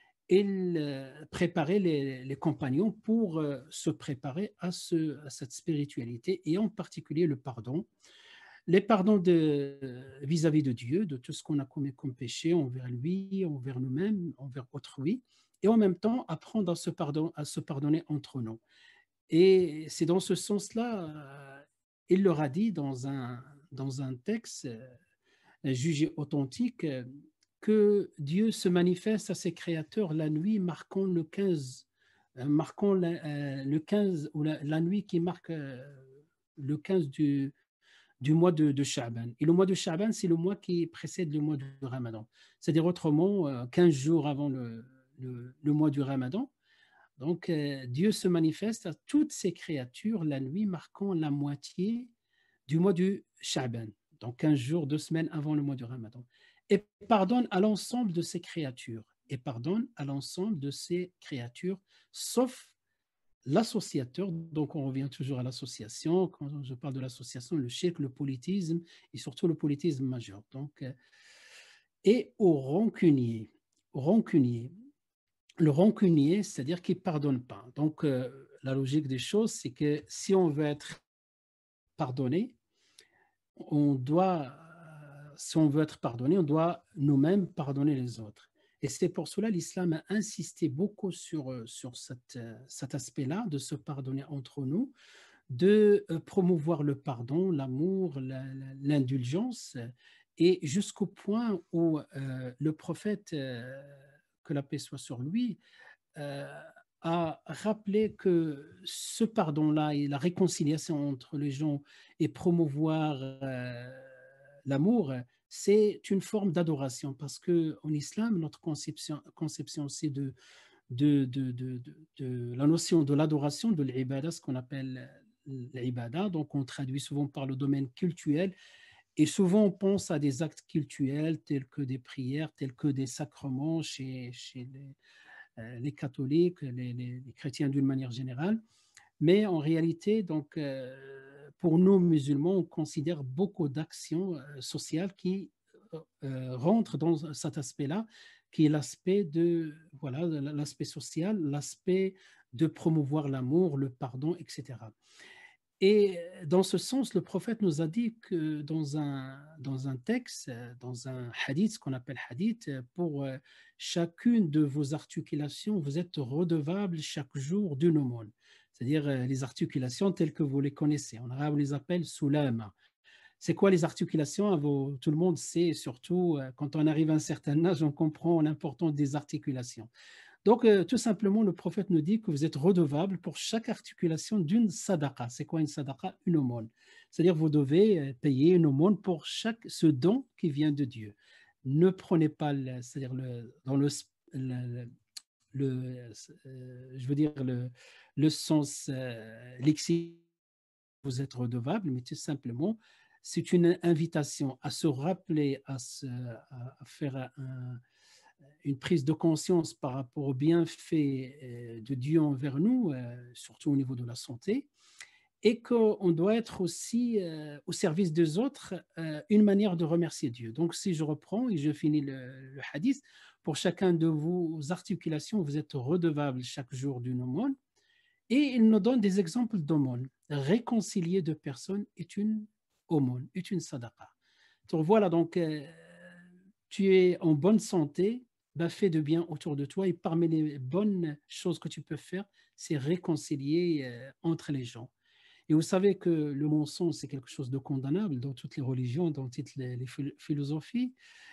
Il préparait les compagnons pour se préparer à cette spiritualité, et en particulier le pardon. Les pardons vis-à-vis de Dieu, de tout ce qu'on a commis comme péché envers lui, envers nous-mêmes, envers autrui, et en même temps apprendre à se pardonner entre nous. Et c'est dans ce sens-là, il leur a dit dans un texte jugé authentique que Dieu se manifeste à ses créateurs la nuit marquant le 15, marquant le 15 ou la nuit qui marque le 15 du mois de Sha'ban. Et le mois de Sha'ban, c'est le mois qui précède le mois du Ramadan. C'est-à-dire autrement, 15 jours avant le mois du Ramadan. Donc, Dieu se manifeste à toutes ses créatures la nuit marquant la moitié du mois du Sha'ban. Donc, 15 jours, 2 semaines avant le mois du Ramadan. Et pardonne à l'ensemble de ses créatures. Et pardonne à l'ensemble de ses créatures, sauf l'associateur. Donc, on revient toujours à l'association. Quand je parle de l'association, le shirk, le politisme, et surtout le politisme majeur. Donc, et au rancunier. Rancunier. Le rancunier, c'est-à-dire qu'il ne pardonne pas. Donc, la logique des choses, c'est que si on veut être pardonné, si on veut être pardonné, on doit nous-mêmes pardonner les autres. Et c'est pour cela l'islam a insisté beaucoup sur cet aspect-là, de se pardonner entre nous, de promouvoir le pardon, l'amour, l'indulgence, et jusqu'au point où le prophète, que la paix soit sur lui, a rappelé que ce pardon-là et la réconciliation entre les gens et promouvoir l'amour, c'est une forme d'adoration, parce qu'en islam, notre conception c'est de la notion de l'adoration, de l'ibada, ce qu'on appelle l'ibada. Donc on traduit souvent par le domaine cultuel, et souvent on pense à des actes cultuels tels que des prières, tels que des sacrements chez les catholiques, les chrétiens d'une manière générale. Mais en réalité, donc, pour nous musulmans, on considère beaucoup d'actions sociales qui rentrent dans cet aspect-là, qui est l'aspect voilà, l'aspect social, l'aspect de promouvoir l'amour, le pardon, etc. Et dans ce sens, le prophète nous a dit que dans un texte, dans un hadith, ce qu'on appelle hadith, pour chacune de vos articulations, vous êtes redevable chaque jour d'une aumône. C'est-à-dire les articulations telles que vous les connaissez. En arabe, on les appelle sulama. C'est quoi les articulations? Tout le monde sait, surtout quand on arrive à un certain âge, on comprend l'importance des articulations. Donc, tout simplement, le prophète nous dit que vous êtes redevable pour chaque articulation d'une sadaqa. C'est quoi une sadaqa? Une aumône. C'est-à-dire vous devez payer une aumône pour ce don qui vient de Dieu. Ne prenez pas, c'est-à-dire dans je veux dire le sens lexique, vous êtes redevable, mais tout simplement, c'est une invitation à se rappeler, à faire une prise de conscience par rapport aux bienfaits de Dieu envers nous, surtout au niveau de la santé, et qu'on doit être aussi au service des autres, une manière de remercier Dieu. Donc, si je reprends et je finis le hadith, pour chacun de vos articulations, vous êtes redevable chaque jour d'une aumône. Et il nous donne des exemples d'aumône. Réconcilier deux personnes est une aumône, est une sadaqa. Donc voilà, donc tu es en bonne santé, ben, fais de bien autour de toi et parmi les bonnes choses que tu peux faire, c'est réconcilier entre les gens. Et vous savez que le mensonge, c'est quelque chose de condamnable dans toutes les religions, dans toutes les philosophies.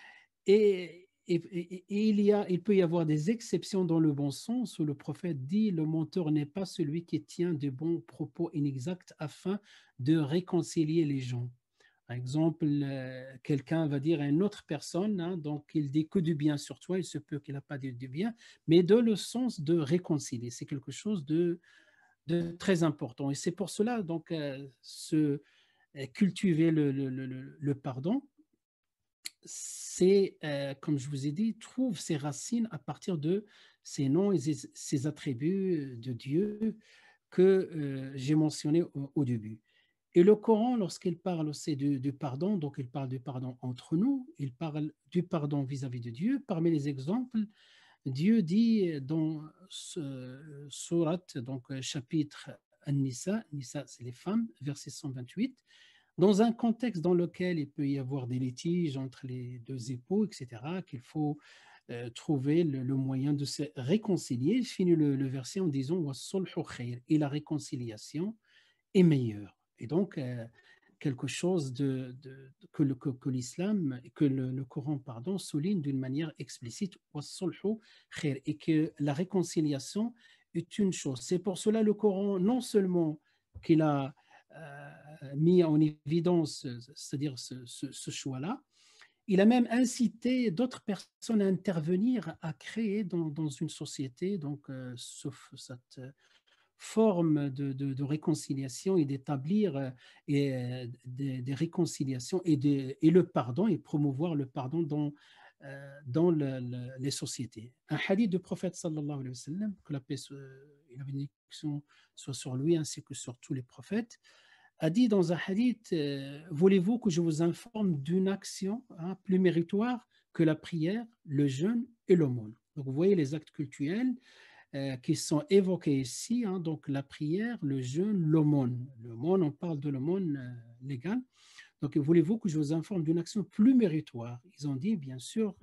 Et il peut y avoir des exceptions dans le bon sens où le prophète dit le menteur n'est pas celui qui tient de bons propos inexacts afin de réconcilier les gens. Par exemple, quelqu'un va dire à une autre personne, hein, donc il dit que du bien sur toi, il se peut qu'il n'a pas dit du bien, mais dans le sens de réconcilier. C'est quelque chose de très important. Et c'est pour cela, donc, cultiver le pardon, c'est, comme je vous ai dit, trouve ses racines à partir de ces noms et ces attributs de Dieu que j'ai mentionnés au début. Et le Coran, lorsqu'il parle aussi du pardon, donc il parle du pardon entre nous, il parle du pardon vis-à-vis de Dieu. Parmi les exemples, Dieu dit dans ce sourate, donc chapitre An-Nisa, Nisa c'est les femmes, verset 128, dans un contexte dans lequel il peut y avoir des litiges entre les deux époux, etc., qu'il faut trouver le moyen de se réconcilier. Il finit le verset en disant وَالصُّلْحُ خَيْرٌ et la réconciliation est meilleure. Et donc, quelque chose que l'islam, que le Coran, pardon, souligne d'une manière explicite, وَالصُّلْحُ خَيْرٌ, et que la réconciliation est une chose. C'est pour cela le Coran, non seulement qu'il a mis en évidence, c'est-à-dire ce choix-là, il a même incité d'autres personnes à intervenir, à créer dans une société, donc cette forme de réconciliation et d'établir des réconciliations et le pardon et promouvoir le pardon dans les sociétés. Un hadith du prophète sallallahu alayhi wa sallam, que la paix et la bénédiction soient sur lui ainsi que sur tous les prophètes, a dit dans un hadith, voulez-vous que je vous informe d'une action plus méritoire que la prière, le jeûne et l'aumône? Donc vous voyez les actes cultuels qui sont évoqués ici, hein, donc la prière, le jeûne, l'aumône. L'aumône, on parle de l'aumône légale. Donc, voulez-vous que je vous informe d'une action plus méritoire? Ils ont dit, bien sûr,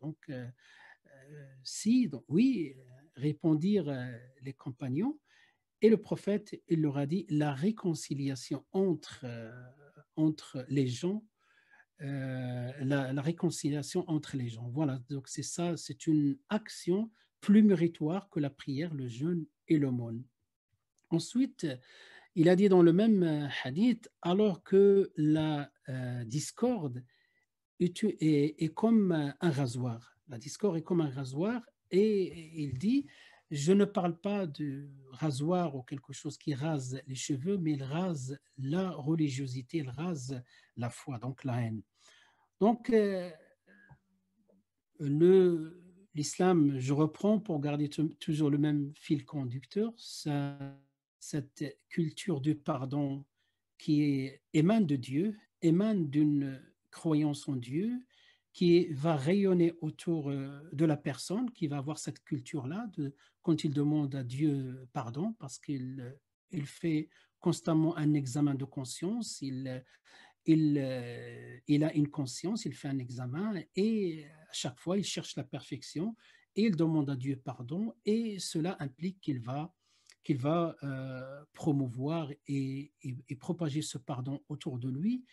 si, donc oui, répondirent les compagnons. Et le prophète, il leur a dit, la réconciliation entre les gens, la réconciliation entre les gens. Voilà, donc c'est ça, c'est une action plus méritoire que la prière, le jeûne et l'aumône. Ensuite, il a dit dans le même hadith, alors que la discorde est comme un rasoir. La discorde est comme un rasoir et il dit, je ne parle pas de rasoir ou quelque chose qui rase les cheveux, mais il rase la religiosité, il rase la foi, donc la haine. Donc, l'islam, je reprends pour garder toujours le même fil conducteur, cette culture du pardon qui émane de Dieu, émane d'une croyance en Dieu, qui va rayonner autour de la personne, qui va avoir cette culture-là, quand il demande à Dieu pardon, parce qu'il fait constamment un examen de conscience, il a une conscience, il fait un examen et à chaque fois, il cherche la perfection et il demande à Dieu pardon et cela implique qu'il va promouvoir et propager ce pardon autour de lui.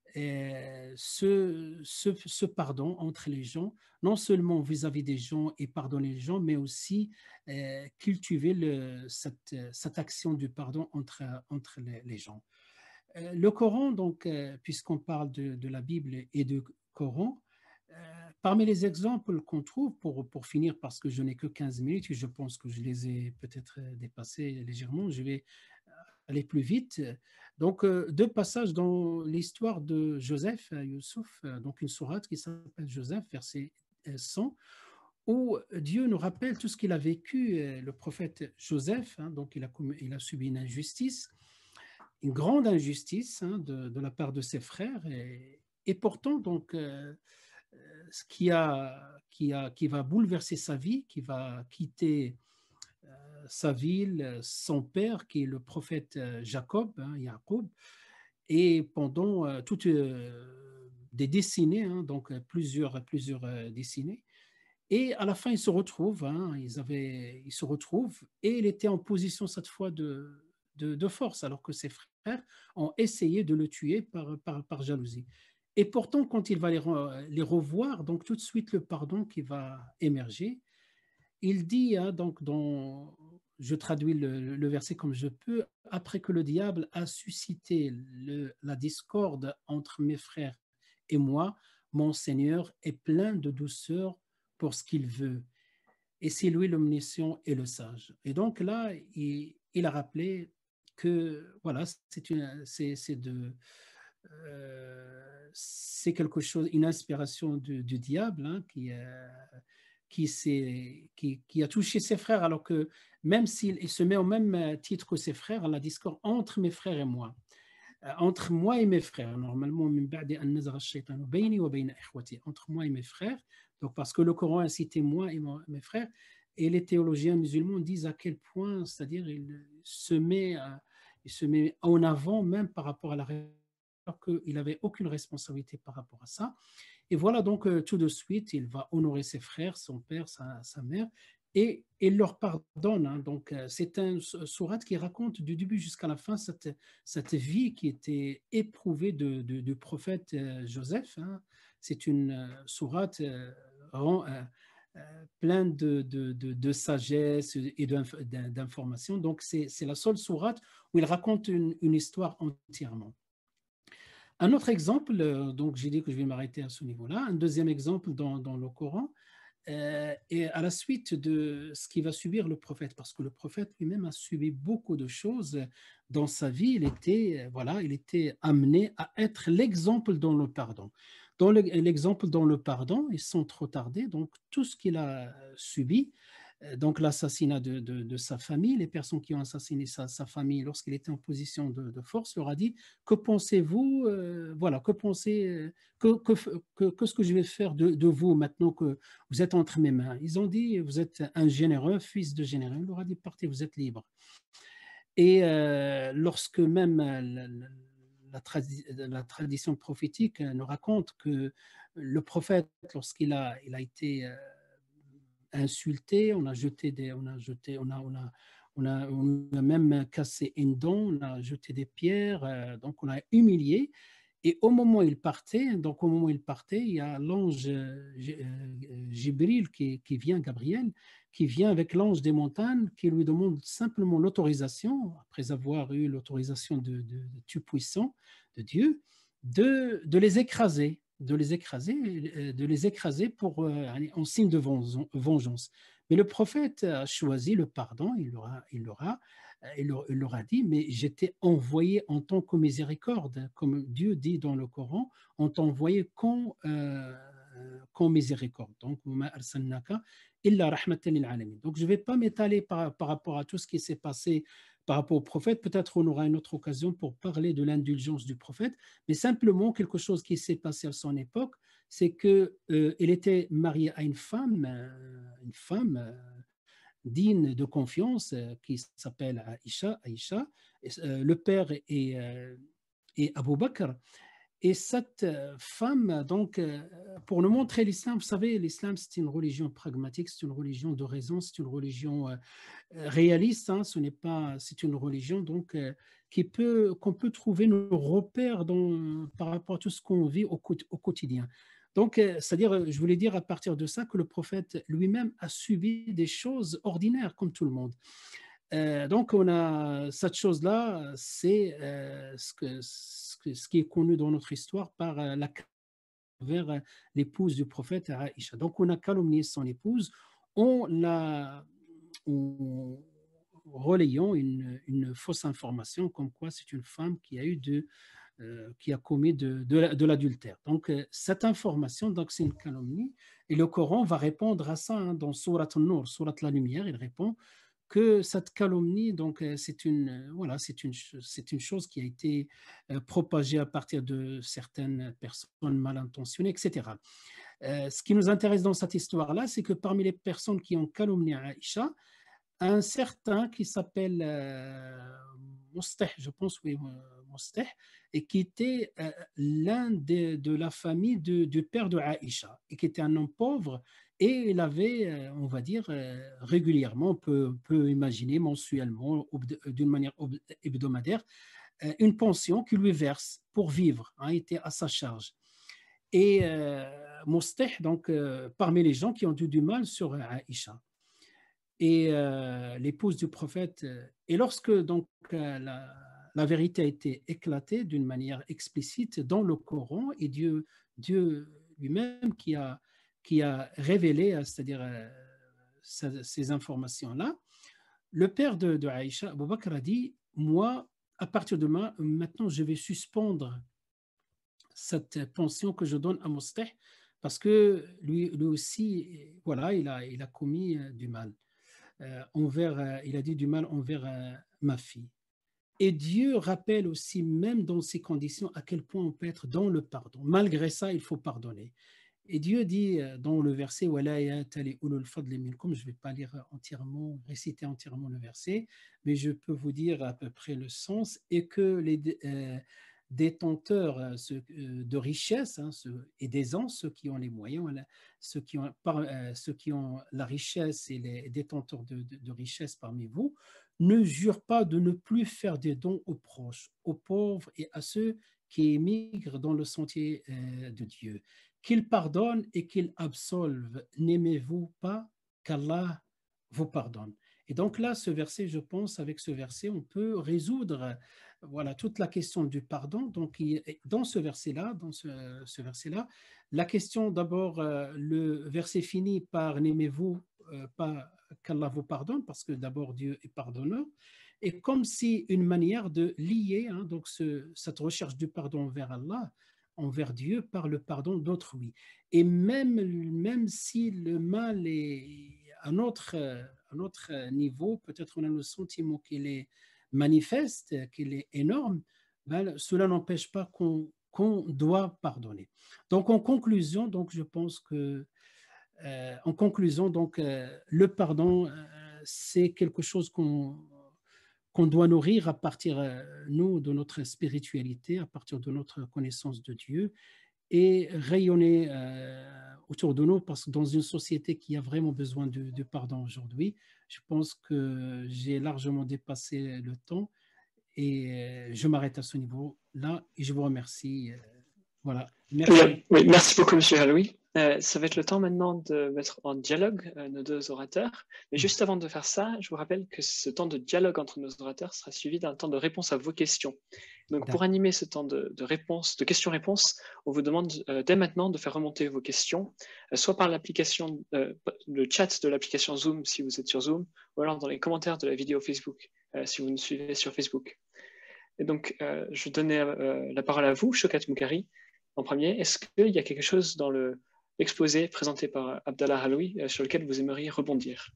Ce pardon entre les gens, non seulement vis-à-vis des gens et pardonner les gens, mais aussi cultiver cette action du pardon entre les gens. Le Coran, donc, puisqu'on parle de la Bible et du Coran, parmi les exemples qu'on trouve, pour finir, parce que je n'ai que 15 minutes et je pense que je les ai peut-être dépassés légèrement, je vais aller plus vite. Donc, deux passages dans l'histoire de Joseph, Youssouf, donc une sourate qui s'appelle Joseph, verset 100, où Dieu nous rappelle tout ce qu'il a vécu, le prophète Joseph, hein, donc il a subi une injustice, une grande injustice hein, de la part de ses frères et pourtant donc qui va bouleverser sa vie, qui va quitter sa ville, son père, qui est le prophète Jacob, hein, Jacob, et pendant toutes des décennies, hein, donc plusieurs décennies. Et à la fin, ils se retrouvent, hein, ils se retrouvent, et il était en position cette fois de force, alors que ses frères ont essayé de le tuer par jalousie. Et pourtant, quand il va les revoir, donc tout de suite le pardon qui va émerger. Il dit, hein, donc je traduis le verset comme je peux, après que le diable a suscité la discorde entre mes frères et moi, mon Seigneur est plein de douceur pour ce qu'il veut. Et c'est lui l'omniscient et le sage. Et donc là, il a rappelé que voilà, c'est quelque chose, une inspiration du diable, hein, qui a touché ses frères, alors que même s'il se met au même titre que ses frères, la discorde entre mes frères et moi, entre moi et mes frères, normalement, entre moi et mes frères, donc parce que le Coran a cité moi et mes frères, et les théologiens musulmans disent à quel point, c'est-à-dire il se met en avant même par rapport à la religion, alors qu'il n'avait aucune responsabilité par rapport à ça. Et voilà donc tout de suite, il va honorer ses frères, son père, sa mère, et il leur pardonne, hein. Donc c'est un sourate qui raconte du début jusqu'à la fin cette vie qui était éprouvée du prophète Joseph, hein. C'est une sourate plein de sagesse et d'informations. Donc c'est la seule sourate où il raconte une histoire entièrement. Un autre exemple, donc j'ai dit que je vais m'arrêter à ce niveau-là. Un deuxième exemple dans le Coran, et à la suite de ce qui va subir le prophète, parce que le prophète lui-même a subi beaucoup de choses dans sa vie. Il était amené à être l'exemple dans le pardon. Dans l'exemple dans le pardon, et sans trop tarder, donc tout ce qu'il a subi, donc l'assassinat de sa famille, les personnes qui ont assassiné sa famille lorsqu'il était en position de force, leur a dit, que pensez-vous, voilà, que pensez, que ce que je vais faire de vous maintenant que vous êtes entre mes mains. Ils ont dit, vous êtes un généreux, fils de généreux. Il leur a dit, partez, vous êtes libre. Et lorsque même la tradition prophétique nous raconte que le prophète, lorsqu'il a été insulté, on a même cassé une dent, on a jeté des pierres, donc on a humilié. Et au moment où il partait, il y a l'ange Jibril qui vient, Gabriel, qui vient avec l'ange des montagnes, qui lui demande simplement l'autorisation, après avoir eu l'autorisation de Tout-Puissant, de Dieu, de les écraser, pour, en signe de vengeance. Mais le prophète a choisi le pardon, il leur a dit, mais j'étais envoyé en tant que miséricorde, comme Dieu dit dans le Coran, on t'a envoyé qu'en miséricorde. Donc, donc je ne vais pas m'étaler par rapport à tout ce qui s'est passé par rapport au prophète. Peut-être on aura une autre occasion pour parler de l'indulgence du prophète, mais simplement quelque chose qui s'est passé à son époque, c'est qu'il était marié à une femme digne de confiance qui s'appelle Aïcha. Le père est Abu Bakr. Et cette femme, donc, pour nous montrer l'islam, vous savez, l'islam, c'est une religion pragmatique, c'est une religion de raison, c'est une religion réaliste, hein, c'est une religion donc qu'on peut trouver nos repères par rapport à tout ce qu'on vit au quotidien. Donc, c'est-à-dire, je voulais dire à partir de ça que le prophète lui-même a subi des choses ordinaires comme tout le monde. Donc, on a cette chose-là, c'est ce qui est connu dans notre histoire par vers l'épouse du prophète Aïcha. Donc, on a calomnié son épouse en relayant une fausse information comme quoi c'est une femme qui a commis de l'adultère. Donc, cette information, donc, c'est une calomnie. Et le Coran va répondre à ça, hein, dans Surat An-Nur, Surat la Lumière, il répond que cette calomnie, donc, c'est une chose qui a été propagée à partir de certaines personnes mal intentionnées, etc. Ce qui nous intéresse dans cette histoire-là, c'est que parmi les personnes qui ont calomnié Aïcha, un certain qui s'appelle Mustah, je pense, oui, Mustah, et qui était l'un de la famille du père de Aïcha, et qui était un homme pauvre, et il avait, on va dire, régulièrement, on peut imaginer mensuellement, d'une manière hebdomadaire, une pension qu'il lui verse pour vivre, hein, était à sa charge. Et Mustah, donc, parmi les gens qui ont eu du mal sur Aïcha et l'épouse du prophète. Et lorsque donc la vérité a été éclatée d'une manière explicite dans le Coran, et Dieu lui-même qui a révélé, c'est-à-dire ces informations-là, le père de Aïcha, Abu Bakr, a dit, moi, à partir de maintenant, je vais suspendre cette pension que je donne à Mustah, parce que lui aussi, voilà, il a commis du mal. Il a dit du mal envers ma fille. Et Dieu rappelle aussi, même dans ces conditions, à quel point on peut être dans le pardon. Malgré ça, il faut pardonner. Et Dieu dit dans le verset, je ne vais pas lire entièrement, réciter entièrement le verset, mais je peux vous dire à peu près le sens, et que les détenteurs de richesse, hein, et d'aisance, ceux qui ont les moyens, ceux qui ont la richesse et les détenteurs de richesse parmi vous, ne jurent pas de ne plus faire des dons aux proches, aux pauvres et à ceux qui émigrent dans le sentier de Dieu. Qu'il pardonne et qu'il absolve. N'aimez-vous pas qu'Allah vous pardonne? Et donc là, ce verset, je pense, avec ce verset, on peut résoudre voilà, toute la question du pardon. Donc, dans ce verset-là, la question d'abord, le verset finit par n'aimez-vous pas qu'Allah vous pardonne, parce que d'abord Dieu est pardonneur, et comme si une manière de lier hein, donc cette recherche du pardon envers Allah, envers Dieu, par le pardon d'autrui. Et même si le mal est à notre niveau, peut-être on a le sentiment qu'il est manifeste, qu'il est énorme, ben, cela n'empêche pas qu'on doit pardonner. Donc en conclusion, donc, je pense que en conclusion, donc, le pardon, c'est quelque chose qu'on doit nourrir à partir, nous, de notre spiritualité, à partir de notre connaissance de Dieu, et rayonner autour de nous, parce que dans une société qui a vraiment besoin de pardon aujourd'hui, je pense que j'ai largement dépassé le temps, et je m'arrête à ce niveau-là, et je vous remercie. Voilà, merci. Oui, merci beaucoup, M. Haloui. Ça va être le temps maintenant de mettre en dialogue nos deux orateurs. Mais juste avant de faire ça, je vous rappelle que ce temps de dialogue entre nos orateurs sera suivi d'un temps de réponse à vos questions. Donc, pour animer ce temps de réponse, de questions-réponses, on vous demande dès maintenant de faire remonter vos questions, soit par l'application, le chat de l'application Zoom si vous êtes sur Zoom, ou alors dans les commentaires de la vidéo Facebook si vous nous suivez sur Facebook. Et donc, je vais donner la parole à vous, Shaukat Moukari, en premier. Est-ce qu'il y a quelque chose dans l'exposé présenté par Abdallah Haloui sur lequel vous aimeriez rebondir?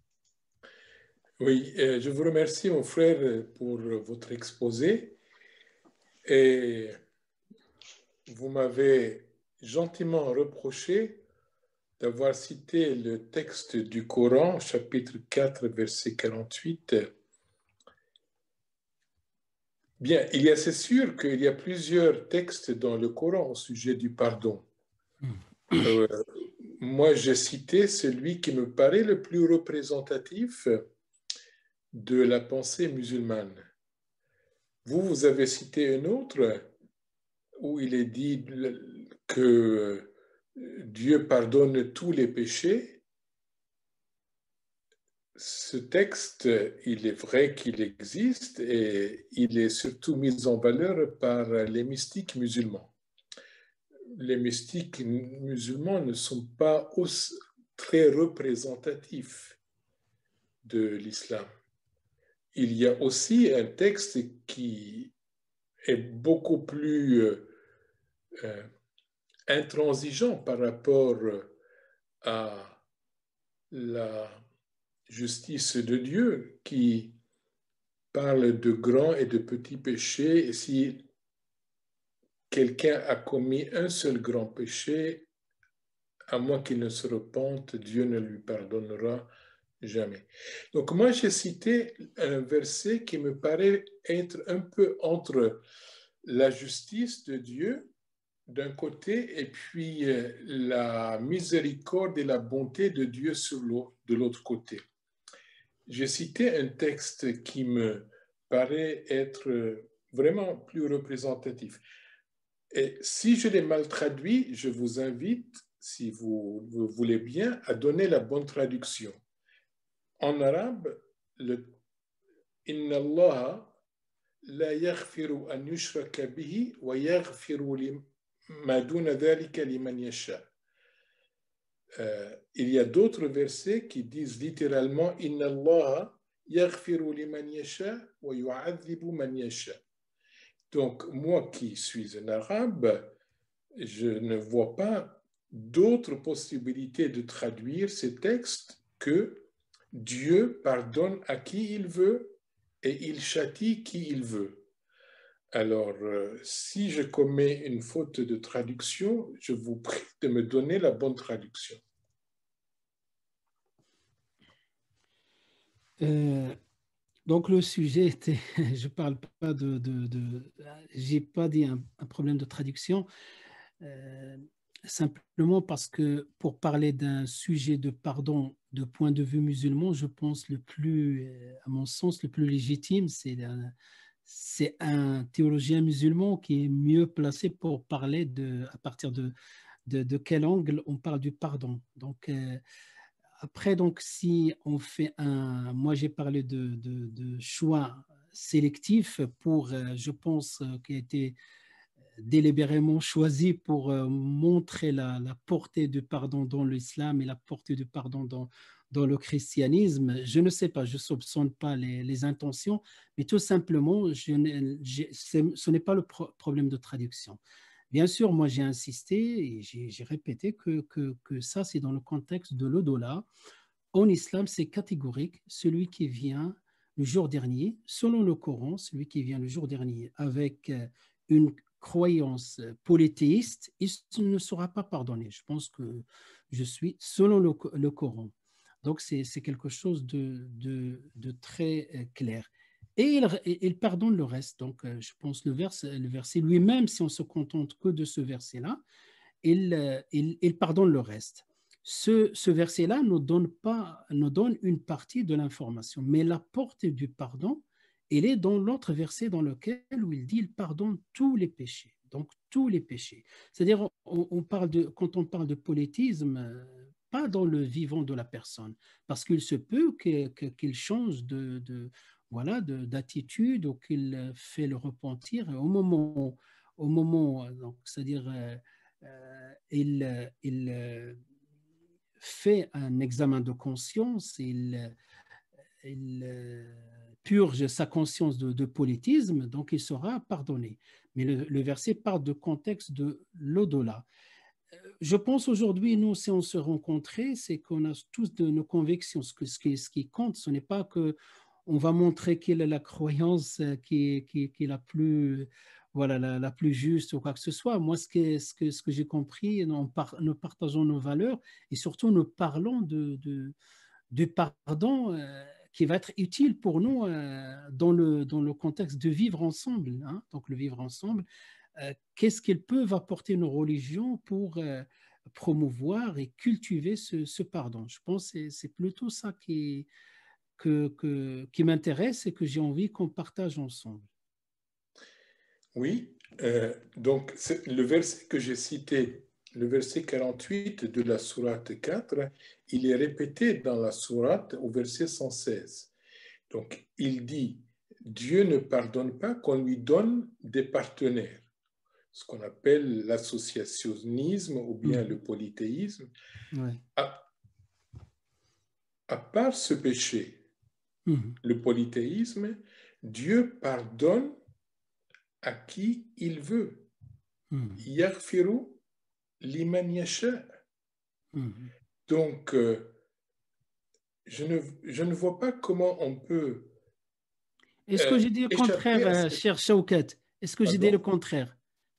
Oui, je vous remercie, mon frère, pour votre exposé. Et vous m'avez gentiment reproché d'avoir cité le texte du Coran, chapitre 4, verset 48. Bien, c'est sûr qu'il y a plusieurs textes dans le Coran au sujet du pardon. Moi, j'ai cité celui qui me paraît le plus représentatif de la pensée musulmane. Vous avez cité un autre où il est dit que Dieu pardonne tous les péchés. Ce texte, il est vrai qu'il existe et il est surtout mis en valeur par les mystiques musulmans. Les mystiques musulmans ne sont pas aussi très représentatifs de l'islam. Il y a aussi un texte qui est beaucoup plus intransigeant par rapport à la justice de Dieu, qui parle de grands et de petits péchés. Et si quelqu'un a commis un seul grand péché, à moins qu'il ne se repente, Dieu ne lui pardonnera jamais. Donc moi, j'ai cité un verset qui me paraît être un peu entre la justice de Dieu d'un côté et puis la miséricorde et la bonté de Dieu de l'autre côté. J'ai cité un texte qui me paraît être vraiment plus représentatif. Et si je l'ai mal traduit, je vous invite, si vous voulez bien, à donner la bonne traduction. En arabe, le Inna Allah la yaghfiru an yushraka bihi wa yaghfiru ma duna dhalika liman yasha. Il y a d'autres versets qui disent littéralement Inna Allah yaghfiru liman yasha wa yu'adhibu man yasha. Donc, moi qui suis un arabe, je ne vois pas d'autres possibilités de traduire ces textes que Dieu pardonne à qui il veut et il châtie qui il veut. Alors, si je commets une faute de traduction, je vous prie de me donner la bonne traduction. Donc le sujet était, je parle pas j'ai pas dit un problème de traduction, simplement parce que pour parler d'un sujet de pardon de point de vue musulman, je pense à mon sens, le plus légitime, c'est un théologien musulman qui est mieux placé pour parler à partir de quel angle on parle du pardon. Donc, après, donc, si on fait moi j'ai parlé de choix sélectif pour, je pense, qui a été délibérément choisi pour montrer la portée du pardon dans l'islam et la portée du pardon dans le christianisme. Je ne sais pas, je ne soupçonne pas les intentions, mais tout simplement, ce n'est pas le problème de traduction. Bien sûr, moi j'ai insisté et j'ai répété que ça, c'est dans le contexte de l'au-delà. En islam, c'est catégorique. Celui qui vient le jour dernier, selon le Coran, celui qui vient le jour dernier avec une croyance polythéiste, il ne sera pas pardonné. Je pense que je suis selon le Coran. Donc, c'est quelque chose de très clair. Et il pardonne le reste. Donc, je pense le verset lui-même, si on se contente que de ce verset-là, il pardonne le reste. Ce verset-là nous donne une partie de l'information, mais la portée du pardon, elle est dans l'autre verset dans lequel où il dit il pardonne tous les péchés. Donc tous les péchés. C'est-à-dire quand on parle de politisme, pas dans le vivant de la personne, parce qu'il se peut qu'il change voilà, d'attitude ou qu'il fait le repentir au moment donc, c'est-à-dire il fait un examen de conscience, il purge sa conscience de politisme, donc il sera pardonné. Mais le verset part de contexte de l'au-delà. Je pense aujourd'hui, nous, si on se rencontrait, c'est qu'on a tous de nos convictions. Ce qui compte, ce n'est pas que on va montrer quelle est la croyance qui est la plus, voilà, la plus juste ou quoi que ce soit. Moi, ce que j'ai compris, nous partageons nos valeurs et surtout nous parlons du pardon qui va être utile pour nous dans le contexte de vivre ensemble. Hein. Donc, le vivre ensemble, qu'est-ce qu'ils peuvent apporter nos religions pour promouvoir et cultiver ce pardon. Je pense que c'est plutôt ça qui m'intéresse et que j'ai envie qu'on partage ensemble. Oui, donc le verset que j'ai cité, le verset 48 de la sourate 4, il est répété dans la sourate au verset 116. Donc il dit, Dieu ne pardonne pas qu'on lui donne des partenaires, ce qu'on appelle l'associationnisme ou bien le polythéisme. Ouais. À part ce péché, le polythéisme, Dieu pardonne à qui il veut. Yaghfiru liman yasha. Donc, je ne vois pas comment on peut. Est-ce que j'ai dit le contraire, cher Shaukat? Est-ce que j'ai dit le contraire?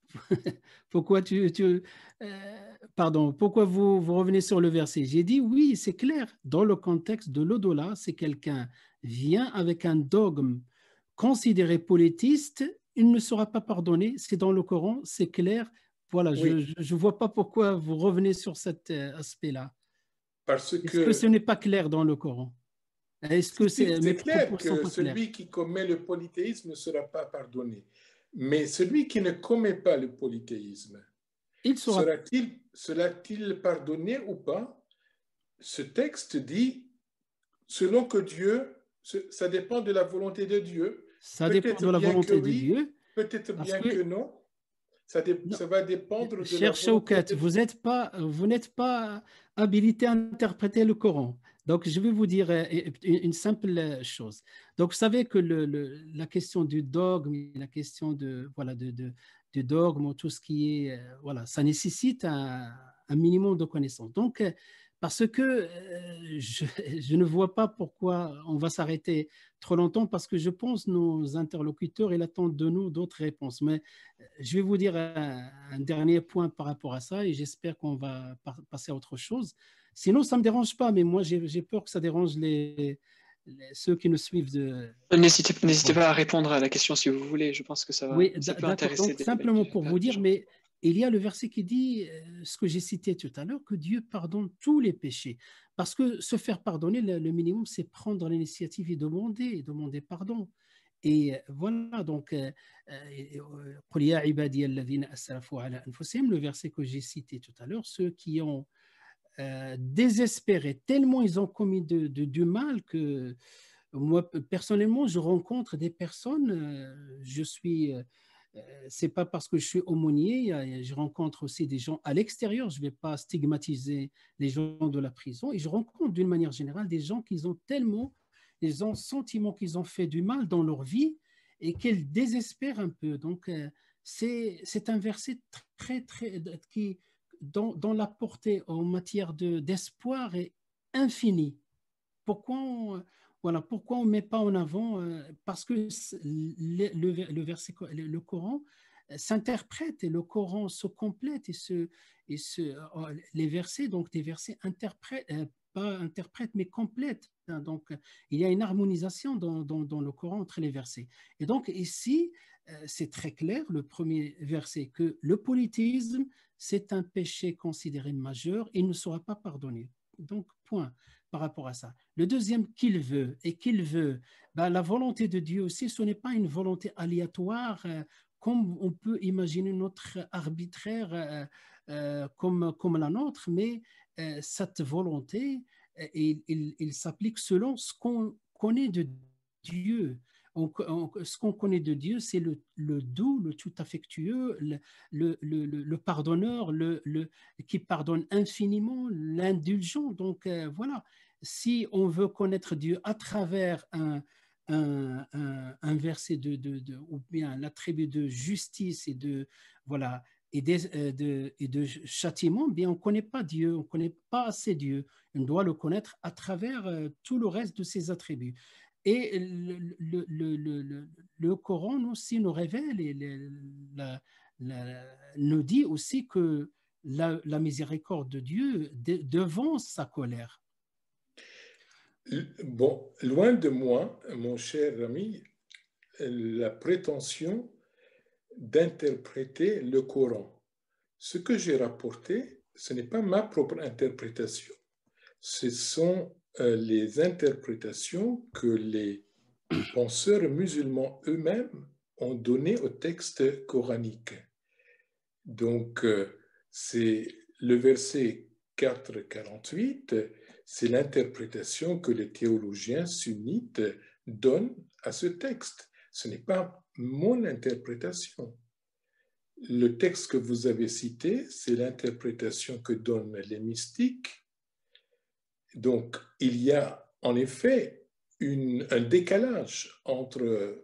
pourquoi pardon, pourquoi vous revenez sur le verset? J'ai dit oui, c'est clair. Dans le contexte de l'au-delà, c'est quelqu'un vient avec un dogme considéré polythéiste, il ne sera pas pardonné. C'est dans le Coran, c'est clair. Voilà, Oui, je ne vois pas pourquoi vous revenez sur cet aspect-là. parce Est-ce que ce que n'est pas clair dans le Coran? Est-ce que mes c'est clair propos ne sont que pas clairs? celui qui commet le polythéisme ne sera pas pardonné. Mais celui qui ne commet pas le polythéisme, Il sera. sera-t-il pardonné ou pas? Ce texte dit, selon que Dieu, ça dépend de la volonté de Dieu. Ça dépend Peut-être de la bien que volonté de oui, Dieu, peut-être parce bien que que non. non, Ça va dépendre de la cher volonté Shaukat, de Dieu. vous n'êtes pas habilité à interpréter le Coran. Donc, je vais vous dire une simple chose. Donc, vous savez que la question du dogme, la question voilà, du dogme, tout ce qui est, voilà, ça nécessite un minimum de connaissances. Donc, parce que je ne vois pas pourquoi on va s'arrêter trop longtemps, parce que je pense nos interlocuteurs, ils attendent de nous d'autres réponses. Mais je vais vous dire un dernier point par rapport à ça et j'espère qu'on va passer à autre chose. Sinon, ça ne me dérange pas, mais moi, j'ai peur que ça dérange ceux qui nous suivent de. N'hésitez Voilà. pas à répondre à la question si vous voulez. Je pense que Oui, ça peut d'accord. intéresser Donc, simplement pour vous des dire, gens. mais il y a le verset qui dit, ce que j'ai cité tout à l'heure, que Dieu pardonne tous les péchés. Parce que se faire pardonner, le minimum, c'est prendre l'initiative et demander pardon. Et voilà, donc, قل يا عبادي الذين أسرفوا على أنفسهم, le verset que j'ai cité tout à l'heure, ceux qui ont désespéré, tellement ils ont commis du mal que moi, personnellement, je rencontre des personnes, c'est pas parce que je suis aumônier, je rencontre aussi des gens à l'extérieur, je vais pas stigmatiser les gens de la prison, et je rencontre d'une manière générale des gens qui ont tellement, ils ont sentiment qu'ils ont fait du mal dans leur vie et qu'ils désespèrent un peu. Donc, c'est un verset qui, dont la portée en matière d'espoir est infinie. Pourquoi voilà, pourquoi on ne met pas en avant parce que le verset, le Coran s'interprète et le Coran se complète les versets, donc des versets interprètent, pas interprètent, mais complètent. Hein. Donc, il y a une harmonisation dans le Coran entre les versets. Et donc, ici, c'est très clair, le premier verset, que le polythéisme, c'est un péché considéré majeur et ne sera pas pardonné. Donc, point par rapport à ça. Le deuxième, qu'il veut, ben, la volonté de Dieu aussi, ce n'est pas une volonté aléatoire, comme on peut imaginer notre arbitraire comme la nôtre, mais cette volonté, il s'applique selon ce qu'on connaît de Dieu. Ce qu'on connaît de Dieu, c'est le doux, le tout affectueux, le pardonneur, qui pardonne infiniment, l'indulgent. Donc voilà, si on veut connaître Dieu à travers un verset ou bien l'attribut de justice voilà, et de châtiment, bien on ne connaît pas Dieu, on ne connaît pas assez Dieu. On doit le connaître à travers tout le reste de ses attributs. Et le Coran aussi nous révèle et nous dit aussi que la miséricorde de Dieu devance sa colère. Bon, loin de moi, mon cher ami, la prétention d'interpréter le Coran. Ce que j'ai rapporté, ce n'est pas ma propre interprétation. Ce sont les interprétations que les penseurs musulmans eux-mêmes ont données au texte coranique. Donc, c'est le verset 4,48, c'est l'interprétation que les théologiens sunnites donnent à ce texte. Ce n'est pas mon interprétation. Le texte que vous avez cité, c'est l'interprétation que donnent les mystiques. Donc, il y a en effet un décalage entre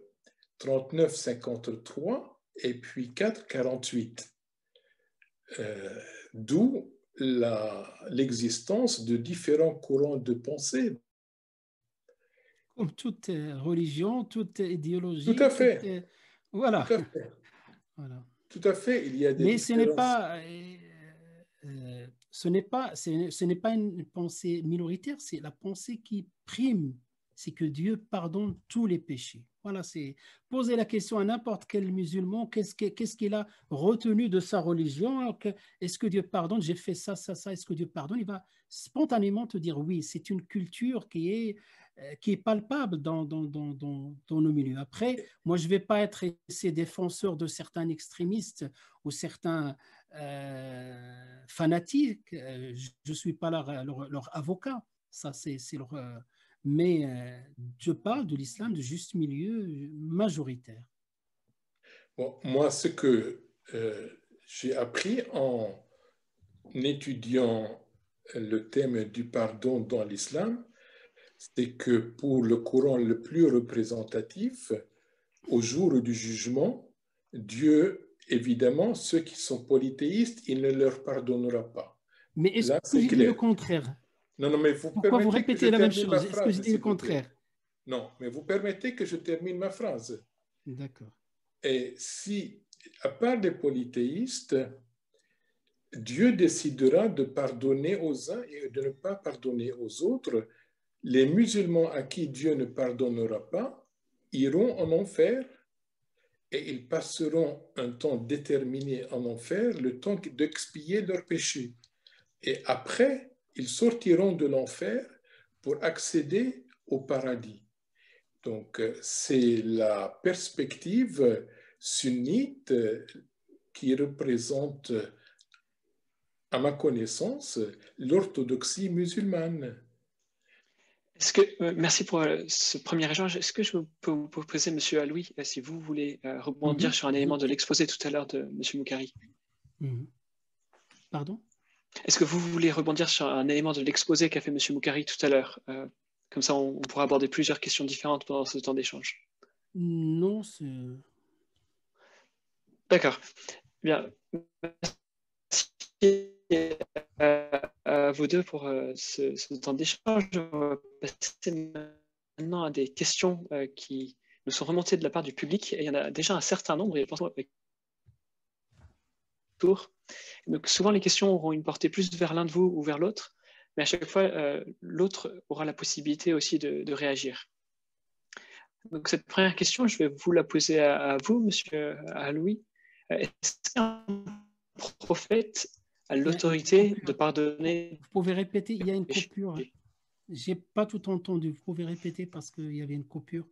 39,53 et puis 4,48. D'où l'existence de différents courants de pensée. Comme toute religion, toute Tout idéologie, à fait, voilà. tout à fait. Voilà. tout à fait, il y a des Mais différences. ce n'est pas une pensée minoritaire, c'est la pensée qui prime, c'est que Dieu pardonne tous les péchés. Voilà, c'est poser la question à n'importe quel musulman, qu'est-ce qu'il a retenu de sa religion? Est-ce que Dieu pardonne? J'ai fait ça, ça, ça, est-ce que Dieu pardonne? Il va spontanément te dire oui, c'est une culture qui est palpable dans nos milieux. Après, moi, je ne vais pas être ces défenseurs de certains extrémistes ou certains fanatiques. Je ne suis pas leur avocat. Ça, c'est leur. Mais je parle de l'islam de juste milieu majoritaire. Bon, moi, ce que j'ai appris en étudiant le thème du pardon dans l'islam, c'est que pour le Coran le plus représentatif, au jour du jugement, Dieu, évidemment, ceux qui sont polythéistes, il ne leur pardonnera pas. Mais est-ce Là, que c'est j'ai dit le clair. contraire? Non, non, mais vous Pourquoi vous permettez que je répétez la même termine ma chose? Est-ce que j'ai phrase, dit le s'il vous plaît. contraire? Non, mais vous permettez que je termine ma phrase. D'accord. Et si, à part les polythéistes, Dieu décidera de pardonner aux uns et de ne pas pardonner aux autres, les musulmans à qui Dieu ne pardonnera pas iront en enfer et ils passeront un temps déterminé en enfer, le temps d'expier leurs péchés. Et après, ils sortiront de l'enfer pour accéder au paradis. Donc, c'est la perspective sunnite qui représente, à ma connaissance, l'orthodoxie musulmane. Merci pour ce premier échange. Est-ce que je peux vous proposer, Monsieur Aloui, si vous voulez rebondir sur un élément de l'exposé tout à l'heure de Monsieur Moukari? Pardon? Est-ce que vous voulez rebondir sur un élément de l'exposé qu'a fait Monsieur Moukari tout à l'heure? Comme ça, on pourra aborder plusieurs questions différentes pendant ce temps d'échange. Non, c'est... D'accord. Bien. Merci à vous deux pour ce temps d'échange. On va passer maintenant à des questions qui nous sont remontées de la part du public. Et il y en a déjà un certain nombre. Et je pense avec tour. Donc souvent, les questions auront une portée plus vers l'un de vous ou vers l'autre. Mais à chaque fois, l'autre aura la possibilité aussi de réagir. Donc cette première question, je vais vous la poser à vous, Monsieur Aloui. Est-ce qu'un prophète a l'autorité de pardonner? Vous pouvez répéter, il y a une coupure. Hein. Je n'ai pas tout entendu. Vous pouvez répéter parce qu'il y avait une coupure.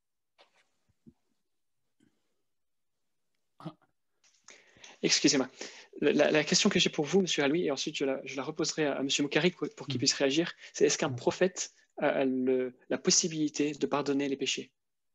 Ah. Excusez-moi. La question que j'ai pour vous, Monsieur Aloui, et ensuite je la reposerai à Monsieur Moukari pour qu'il puisse réagir, c'est est-ce qu'un prophète a la possibilité de pardonner les péchés?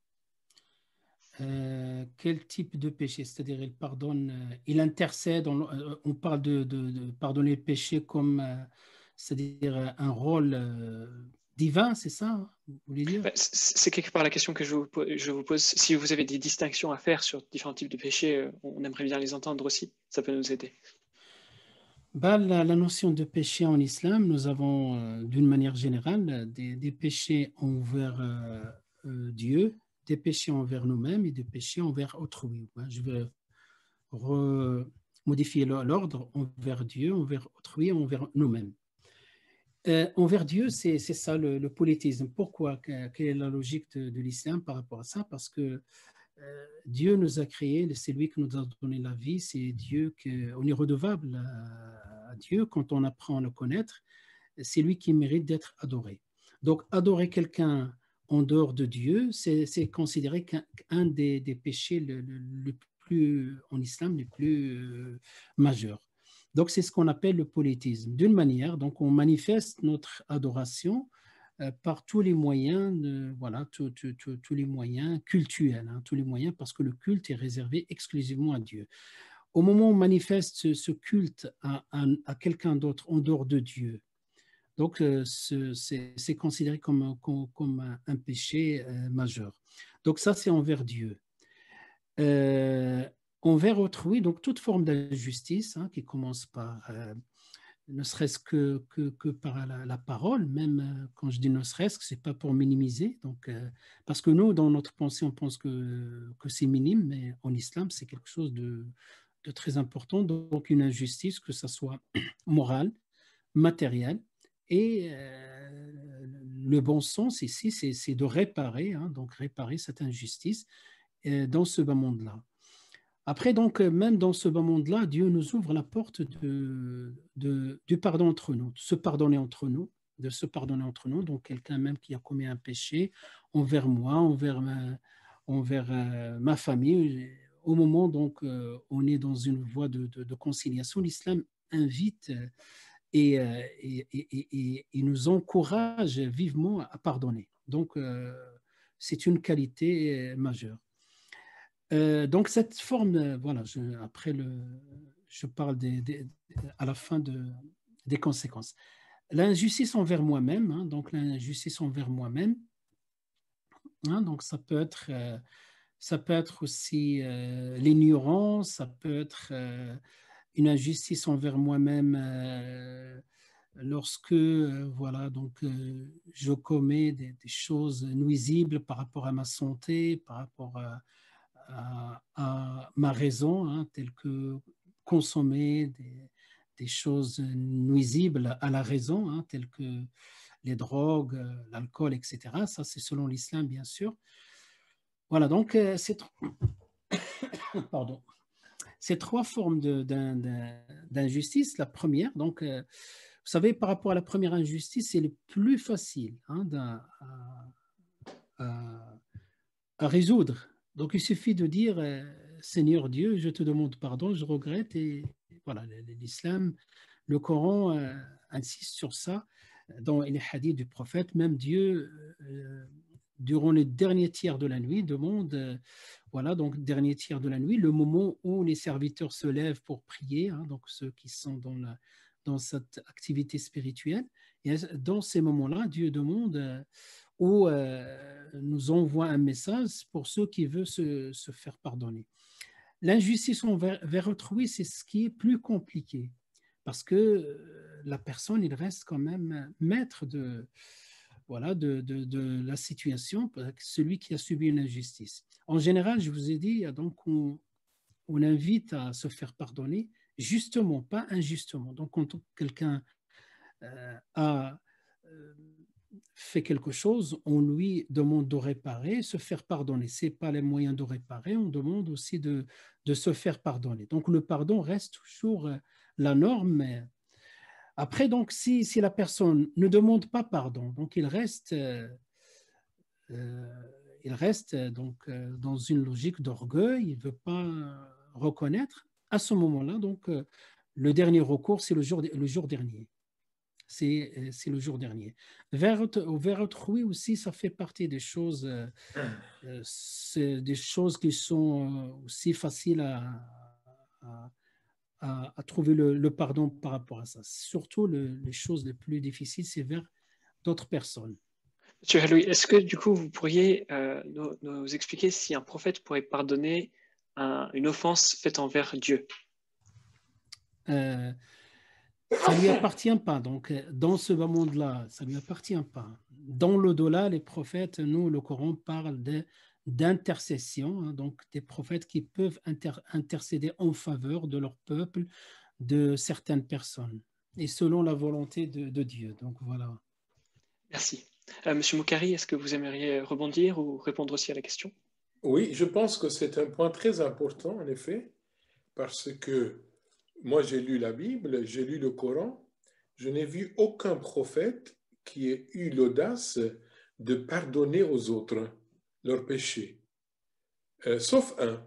Quel type de péché? C'est-à-dire, il pardonne, il intercède, on parle de pardonner le péché comme, c'est-à-dire un rôle divin, c'est ça, vous voulez dire? C'est quelque part la question que je vous pose. Si vous avez des distinctions à faire sur différents types de péchés, on aimerait bien les entendre aussi, ça peut nous aider. La notion de péché en islam, nous avons d'une manière générale des péchés envers Dieu, des péchés envers nous-mêmes et des péchés envers autrui. Je vais modifier l'ordre envers Dieu, envers autrui, envers nous-mêmes. Envers Dieu, c'est ça le polythéisme. Pourquoi? Quelle est la logique de l'islam par rapport à ça? Parce que Dieu nous a créés, c'est lui qui nous a donné la vie, c'est Dieu qu'on est redevable à Dieu quand on apprend à le connaître, c'est lui qui mérite d'être adoré. Donc adorer quelqu'un en dehors de Dieu, c'est considéré qu'un des péchés le plus, en islam, les plus majeurs. Donc c'est ce qu'on appelle le polythéisme. D'une manière, donc on manifeste notre adoration par tous les moyens, voilà, tous les moyens cultuels, hein, tous les moyens, parce que le culte est réservé exclusivement à Dieu. Au moment où on manifeste ce culte à quelqu'un d'autre en dehors de Dieu, donc c'est considéré comme un péché majeur. Donc ça, c'est envers Dieu. Envers autrui, donc toute forme d'injustice hein, qui commence par ne serait-ce que par la parole, même quand je dis ne serait-ce que, ce n'est pas pour minimiser. Donc, parce que nous, dans notre pensée, on pense que c'est minime, mais en islam, c'est quelque chose très important, donc une injustice, que ce soit morale, matérielle, et le bon sens ici, c'est de réparer, hein, donc réparer cette injustice dans ce bas monde-là. Après, donc, même dans ce bas monde-là, Dieu nous ouvre la porte du pardon entre nous, de se pardonner entre nous, de se pardonner entre nous. Donc, quelqu'un même qui a commis un péché envers moi, envers ma famille, au moment donc on est dans une voie de conciliation, l'islam invite et nous encourage vivement à pardonner. Donc, c'est une qualité majeure. Donc cette forme, voilà, après je parle à la fin des conséquences. L'injustice envers moi-même, hein, donc l'injustice envers moi-même, hein, donc ça peut être aussi l'ignorance, ça peut être une injustice envers moi-même lorsque voilà, donc, je commets des choses nuisibles par rapport à ma santé, par rapport à ma raison, hein, telle que consommer des choses nuisibles à la raison, hein, telles que les drogues, l'alcool, etc. Ça, c'est selon l'islam, bien sûr. Voilà, donc pardon. Ces trois formes d'injustice. La première, donc, vous savez, par rapport à la première injustice, c'est le plus facile, hein, à résoudre. Donc, il suffit de dire Seigneur Dieu, je te demande pardon, je regrette. Et voilà, l'islam, le Coran insiste sur ça. Dans les hadiths du prophète, même Dieu, durant le dernier tiers de la nuit, demande, voilà, donc dernier tiers de la nuit, le moment où les serviteurs se lèvent pour prier, hein, donc ceux qui sont dans cette activité spirituelle. Et dans ces moments-là, Dieu demande ou nous envoie un message pour ceux qui veulent se faire pardonner. L'injustice envers autrui, c'est ce qui est plus compliqué, parce que la personne, il reste quand même maître voilà, de la situation, celui qui a subi une injustice. En général, je vous ai dit, donc on invite à se faire pardonner, justement, pas injustement. Donc, quand quelqu'un a fait quelque chose, on lui demande de réparer, se faire pardonner. Ce n'est pas les moyens de réparer, on demande aussi de se faire pardonner. Donc le pardon reste toujours la norme. Mais après, donc, si la personne ne demande pas pardon, donc il reste donc dans une logique d'orgueil, il ne veut pas reconnaître. À ce moment-là, donc, le dernier recours, c'est le jour dernier. C'est le jour dernier. Vers autrui aussi, ça fait partie des choses, c'est des choses qui sont aussi faciles à trouver le pardon par rapport à ça. Surtout les choses les plus difficiles, c'est vers d'autres personnes. Monsieur Haloui, est-ce que du coup vous pourriez nous expliquer si un prophète pourrait pardonner une offense faite envers Dieu? Ça ne lui appartient pas. Donc, dans ce bas monde-là, ça ne lui appartient pas. Dans l'au-delà, les prophètes, nous, le Coran parle d'intercession, hein, donc des prophètes qui peuvent intercéder en faveur de leur peuple, de certaines personnes, et selon la volonté de Dieu. Donc, voilà. Merci. Monsieur Moukari, est-ce que vous aimeriez rebondir ou répondre aussi à la question? Oui, je pense que c'est un point très important, en effet, parce que moi, j'ai lu la Bible, j'ai lu le Coran, je n'ai vu aucun prophète qui ait eu l'audace de pardonner aux autres leurs péchés, sauf un.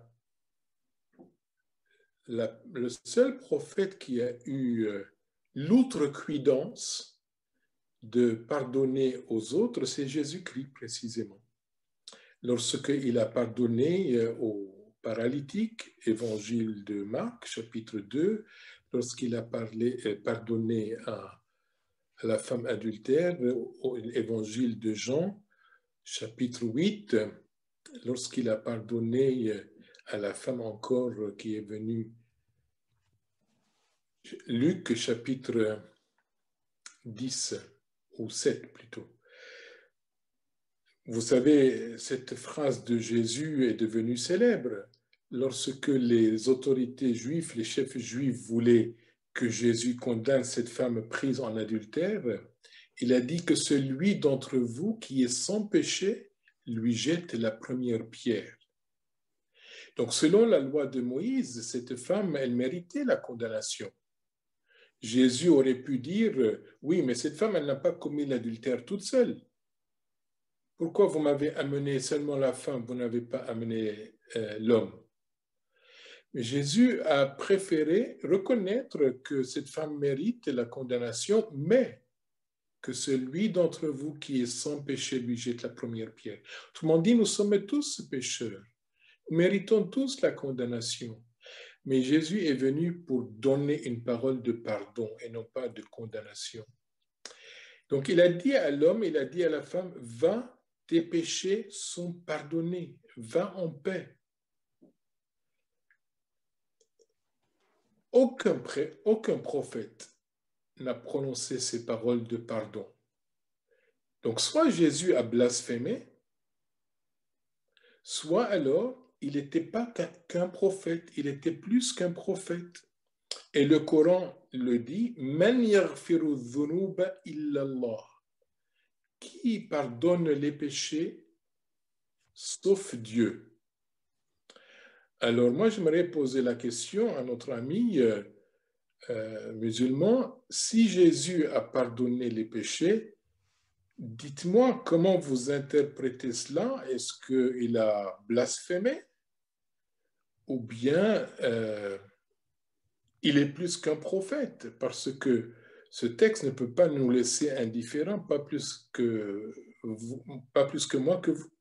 Le seul prophète qui a eu l'outrecuidance de pardonner aux autres, c'est Jésus-Christ précisément. Lorsqu'il a pardonné aux paralytiques, évangile de Marc, chapitre 2, lorsqu'il a pardonné à la femme adultère, évangile de Jean, chapitre 8, lorsqu'il a pardonné à la femme encore qui est venue, Luc, chapitre 10 ou 7 plutôt. Vous savez, cette phrase de Jésus est devenue célèbre. lorsque les autorités juives, les chefs juifs voulaient que Jésus condamne cette femme prise en adultère, il a dit que celui d'entre vous qui est sans péché lui jette la première pierre. Donc, selon la loi de Moïse, cette femme, elle méritait la condamnation. Jésus aurait pu dire, oui, mais cette femme, elle n'a pas commis l'adultère toute seule. Pourquoi vous m'avez amené seulement la femme, vous n'avez pas amené l'homme? Mais Jésus a préféré reconnaître que cette femme mérite la condamnation, mais que celui d'entre vous qui est sans péché lui jette la première pierre. Autrement dit, nous sommes tous pécheurs. Nous méritons tous la condamnation. Mais Jésus est venu pour donner une parole de pardon et non pas de condamnation. Donc il a dit à l'homme, il a dit à la femme, va, tes péchés sont pardonnés, va en paix. Aucun prophète n'a prononcé ces paroles de pardon. Donc soit Jésus a blasphémé, soit alors il n'était pas qu'un prophète, il était plus qu'un prophète. Et le Coran le dit, Man yaghfiru dhunuba illa Allah. Qui pardonne les péchés sauf Dieu? Alors moi, j'aimerais poser la question à notre ami musulman, si Jésus a pardonné les péchés, dites-moi comment vous interprétez cela. Est-ce qu'il a blasphémé ou bien il est plus qu'un prophète? Parce que ce texte ne peut pas nous laisser indifférents, pas plus que moi que vous.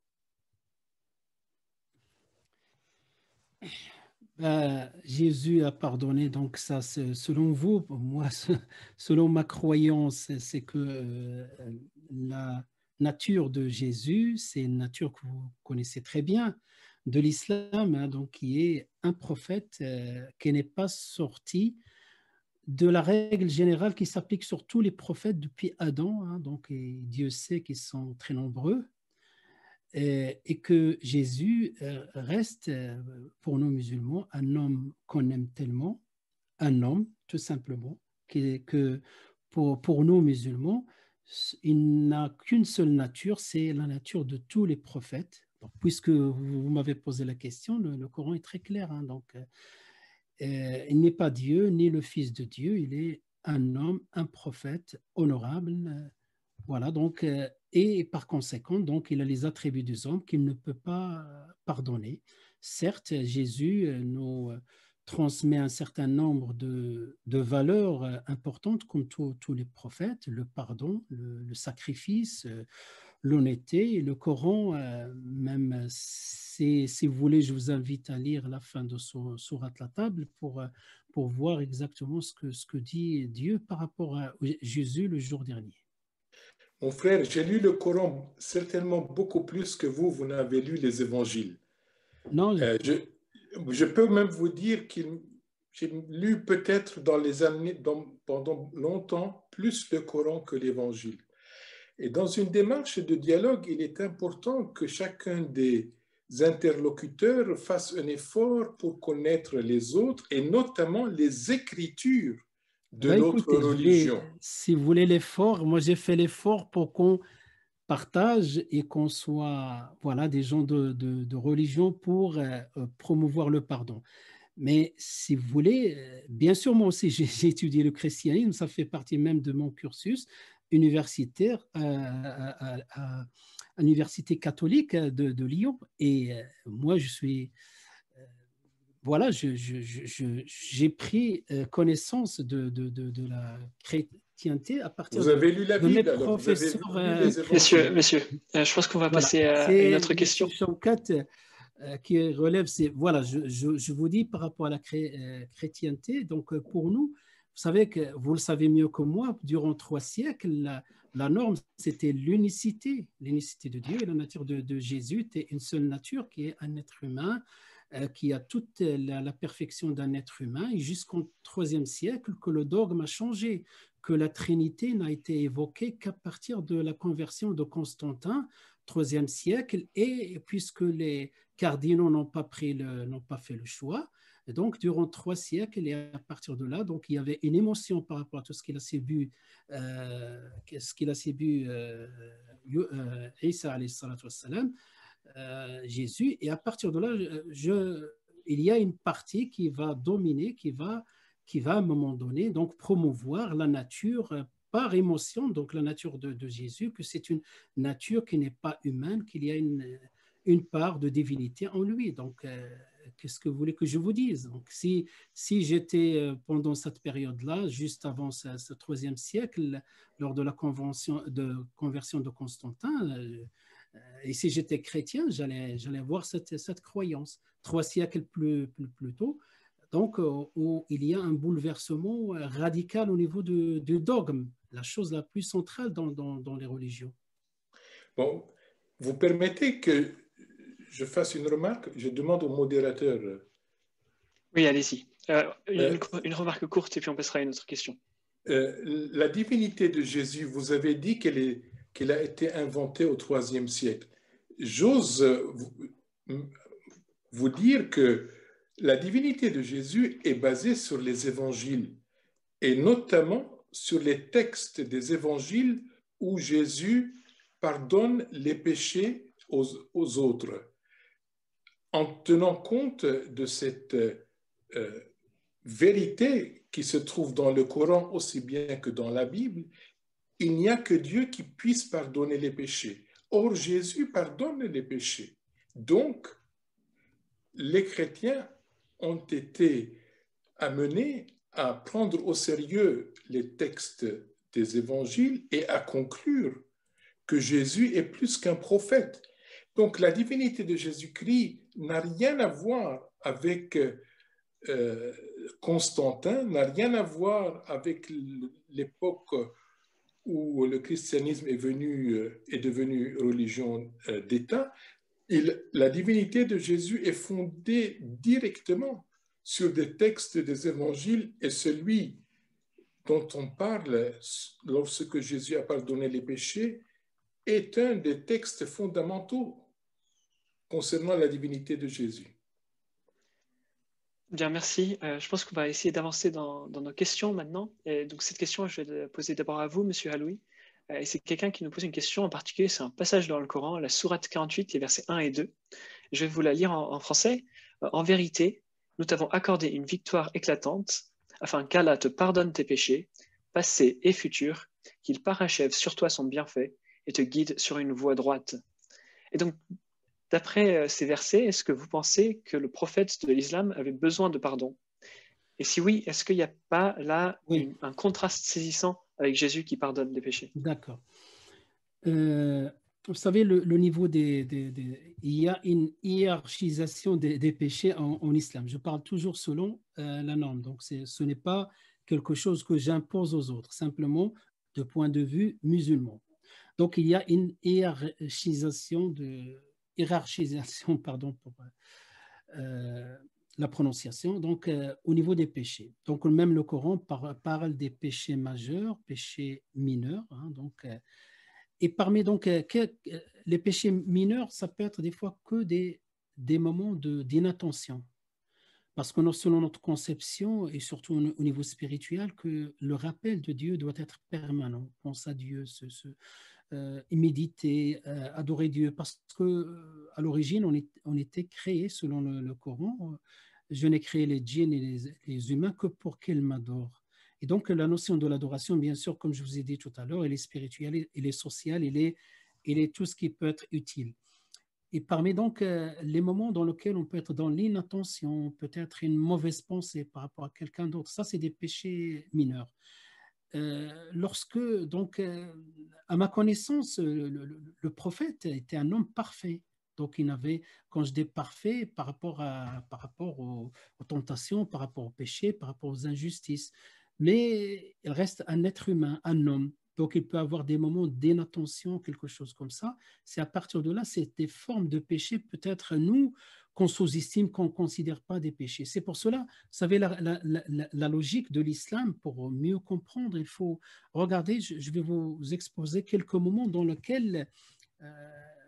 Jésus a pardonné, donc ça, selon vous, moi, selon ma croyance, c'est que la nature de Jésus, c'est une nature que vous connaissez très bien de l'islam, hein, donc qui est un prophète qui n'est pas sorti de la règle générale qui s'applique sur tous les prophètes depuis Adam, hein, donc et Dieu sait qu'ils sont très nombreux. Et que Jésus reste pour nous musulmans un homme qu'on aime tellement, un homme tout simplement, que pour nous musulmans, il n'a qu'une seule nature, c'est la nature de tous les prophètes. Donc, puisque vous m'avez posé la question, le Coran est très clair. Hein, donc, il n'est pas Dieu ni le Fils de Dieu, il est un homme, un prophète honorable. Voilà, donc, et par conséquent, donc, il a les attributs des hommes qu'il ne peut pas pardonner. Certes, Jésus nous transmet un certain nombre de valeurs importantes, comme tous les prophètes, le pardon, le sacrifice, l'honnêteté. Et le Coran, même si vous voulez, je vous invite à lire la fin de Sourate la Table pour voir exactement ce que dit Dieu par rapport à Jésus le jour dernier. Mon frère, j'ai lu le Coran certainement beaucoup plus que vous, vous n'avez lu les évangiles. Non, je peux même vous dire que j'ai lu peut-être dans les années, pendant longtemps, plus le Coran que l'évangile. Et dans une démarche de dialogue, il est important que chacun des interlocuteurs fasse un effort pour connaître les autres et notamment les écritures de notre écoutez, religion. Si vous voulez l'effort, moi j'ai fait l'effort pour qu'on partage et qu'on soit voilà, des gens de religion pour promouvoir le pardon. Mais si vous voulez, bien sûr, moi aussi j'ai étudié le christianisme, ça fait partie même de mon cursus universitaire à l'université catholique de Lyon. Et moi je suis voilà, j'ai pris connaissance de la chrétienté à partir Vous avez lu la de mes Bible, alors vous avez professeurs. lu les évangiles. Monsieur, je pense qu'on va Voilà, passer à c'est une autre question. Chaukat qui relève, voilà, je vous dis par rapport à la chrétienté, donc pour nous, vous savez que vous le savez mieux que moi, durant 3 siècles, la norme, c'était l'unicité de Dieu et la nature de Jésus était une seule nature qui est un être humain, qui a toute la perfection d'un être humain, et jusqu'au 3e siècle que le dogme a changé, que la Trinité n'a été évoquée qu'à partir de la conversion de Constantin, 3e siècle, et puisque les cardinaux n'ont pas fait le choix. Et donc, durant 3 siècles, et à partir de là, donc, il y avait une émotion par rapport à tout ce qu'il a subi, Isa alayhi salatu wassalam, Jésus. Et à partir de là, il y a une partie qui va dominer, qui va à un moment donné donc promouvoir la nature par émotion, donc la nature de Jésus, que c'est une nature qui n'est pas humaine, qu'il y a une part de divinité en lui. Donc, qu'est-ce que vous voulez que je vous dise? Donc, si j'étais pendant cette période-là, juste avant ce 3e siècle, lors de la conversion de Constantin, et si j'étais chrétien, j'allais avoir cette croyance. 3 siècles plus tôt, donc où il y a un bouleversement radical au niveau du dogme, la chose la plus centrale dans les religions. Bon, vous permettez que je fasse une remarque? Je demande au modérateur. Oui, allez-y. Une remarque courte et puis on passera à une autre question. La divinité de Jésus, vous avez dit qu'elle a été inventée au IIIe siècle. J'ose vous dire que la divinité de Jésus est basée sur les évangiles et notamment sur les textes des évangiles où Jésus pardonne les péchés aux autres. En tenant compte de cette vérité qui se trouve dans le Coran aussi bien que dans la Bible, il n'y a que Dieu qui puisse pardonner les péchés. Or, Jésus pardonne les péchés. Donc, les chrétiens ont été amenés à prendre au sérieux les textes des évangiles et à conclure que Jésus est plus qu'un prophète. Donc, la divinité de Jésus-Christ n'a rien à voir avec Constantin, n'a rien à voir avec l'époque où le christianisme est devenu religion d'État. La divinité de Jésus est fondée directement sur des textes des évangiles et celui dont on parle lorsque Jésus a pardonné les péchés est un des textes fondamentaux concernant la divinité de Jésus. Bien, merci. Je pense qu'on va essayer d'avancer dans nos questions maintenant. Et donc, cette question, je vais la poser d'abord à vous, Monsieur Haloui. Et c'est quelqu'un qui nous pose une question en particulier, c'est un passage dans le Coran, la sourate 48, les versets 1 et 2. Je vais vous la lire en français. En vérité, nous t'avons accordé une victoire éclatante, afin qu'Allah te pardonne tes péchés, passés et futurs, qu'il parachève sur toi son bienfait et te guide sur une voie droite. Et donc, d'après ces versets, est-ce que vous pensez que le prophète de l'islam avait besoin de pardon? Et si oui, est-ce qu'il n'y a pas là un contraste saisissant avec Jésus qui pardonne les péchés? D'accord. Vous savez, le niveau il y a une hiérarchisation des péchés en islam. Je parle toujours selon la norme. Donc, ce n'est pas quelque chose que j'impose aux autres, simplement de point de vue musulman. Donc, il y a une hiérarchisation pardon, pour la prononciation, donc au niveau des péchés. Donc, même le Coran parle des péchés majeurs, péchés mineurs, hein, donc et parmi donc les péchés mineurs, ça peut être des fois que des moments d'inattention. Parce que selon notre conception, et surtout au niveau spirituel, que le rappel de Dieu doit être permanent. Pense à Dieu, méditer, adorer Dieu. Parce qu'à l'origine, on était créé, selon le Coran, je n'ai créé les djinns et les humains que pour qu'ils m'adorent. Et donc, la notion de l'adoration, bien sûr, comme je vous ai dit tout à l'heure, elle est spirituelle, elle est sociale, elle est tout ce qui peut être utile. Et parmi donc les moments dans lesquels on peut être dans l'inattention, peut-être une mauvaise pensée par rapport à quelqu'un d'autre, ça, c'est des péchés mineurs. Lorsque, donc, à ma connaissance, le prophète était un homme parfait. Donc, il n'avait, quand je dis parfait, par rapport aux tentations, par rapport aux péchés, par rapport aux injustices. Mais il reste un être humain, un homme. Donc, il peut avoir des moments d'inattention, quelque chose comme ça. C'est à partir de là, c'est des formes de péché, peut-être nous, qu'on sous-estime, qu'on ne considère pas des péchés. C'est pour cela, vous savez, la logique de l'islam, pour mieux comprendre, il faut regarder, je vais vous exposer quelques moments dans lesquels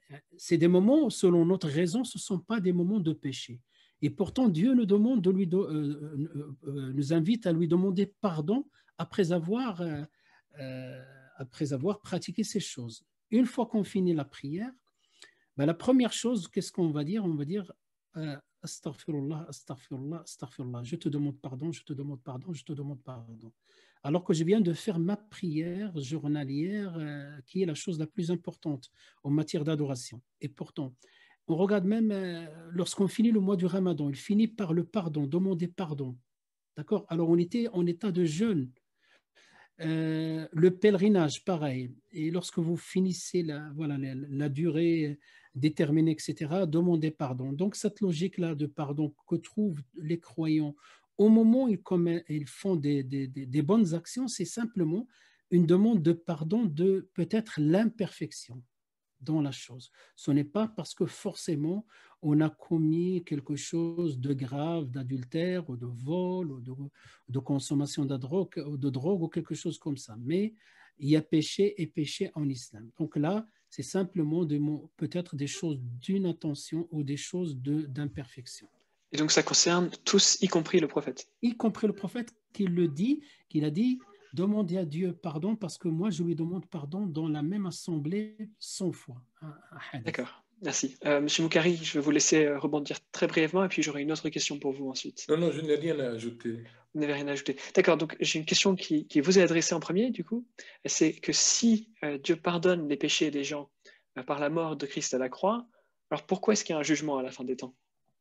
C'est des moments, selon notre raison, ce ne sont pas des moments de péché. Et pourtant, Dieu nous demande de nous invite à lui demander pardon après avoir, après avoir pratiqué ces choses. Une fois qu'on finit la prière, ben, la première chose, qu'est-ce qu'on va dire? On va dire Astaghfirullah, astaghfirullah, astaghfirullah. Je te demande pardon, je te demande pardon, je te demande pardon. Alors que je viens de faire ma prière journalière, qui est la chose la plus importante en matière d'adoration. Et pourtant, on regarde même lorsqu'on finit le mois du Ramadan, il finit par le pardon, demander pardon. D'accord? Alors on était en état de jeûne. Le pèlerinage, pareil. Et lorsque vous finissez voilà, la durée déterminée, etc., demandez pardon. Donc, cette logique-là de pardon que trouvent les croyants au moment où ils font des bonnes actions, c'est simplement une demande de pardon de peut-être l'imperfection dans la chose. Ce n'est pas parce que forcément on a commis quelque chose de grave, d'adultère ou de vol ou de consommation de drogue ou quelque chose comme ça. Mais il y a péché et péché en islam. Donc là, c'est simplement peut-être des choses d'inattention ou des choses d'imperfection. Et donc ça concerne tous, y compris le prophète. Y compris le prophète qu'il a dit, demandez à Dieu pardon parce que moi je lui demande pardon dans la même assemblée 100 fois. D'accord, merci. Monsieur Moukari, je vais vous laisser rebondir très brièvement et puis j'aurai une autre question pour vous ensuite. Non, je n'ai rien à ajouter. Vous n'avez rien à ajouter. D'accord, donc j'ai une question qui vous est adressée en premier, du coup. C'est que si Dieu pardonne les péchés des gens par la mort de Christ à la croix, alors pourquoi est-ce qu'il y a un jugement à la fin des temps?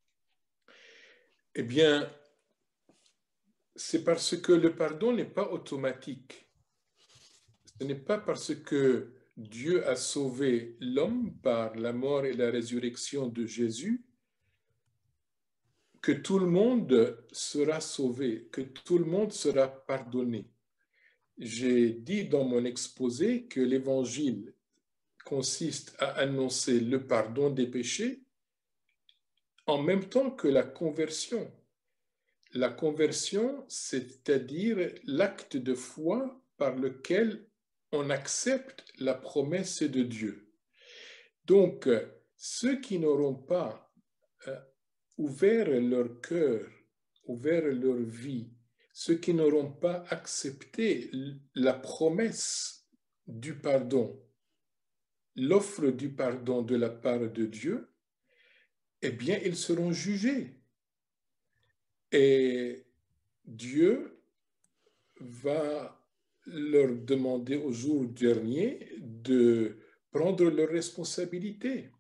Eh bien, c'est parce que le pardon n'est pas automatique. Ce n'est pas parce que Dieu a sauvé l'homme par la mort et la résurrection de Jésus que tout le monde sera sauvé, que tout le monde sera pardonné. J'ai dit dans mon exposé que l'évangile consiste à annoncer le pardon des péchés en même temps que la conversion. La conversion, c'est-à-dire l'acte de foi par lequel on accepte la promesse de Dieu. Donc, ceux qui n'auront pas ouvert leur cœur, ouvert leur vie, ceux qui n'auront pas accepté la promesse du pardon, l'offre du pardon de la part de Dieu, eh bien, ils seront jugés. Et Dieu va leur demander au jour dernier de prendre leurs responsabilités.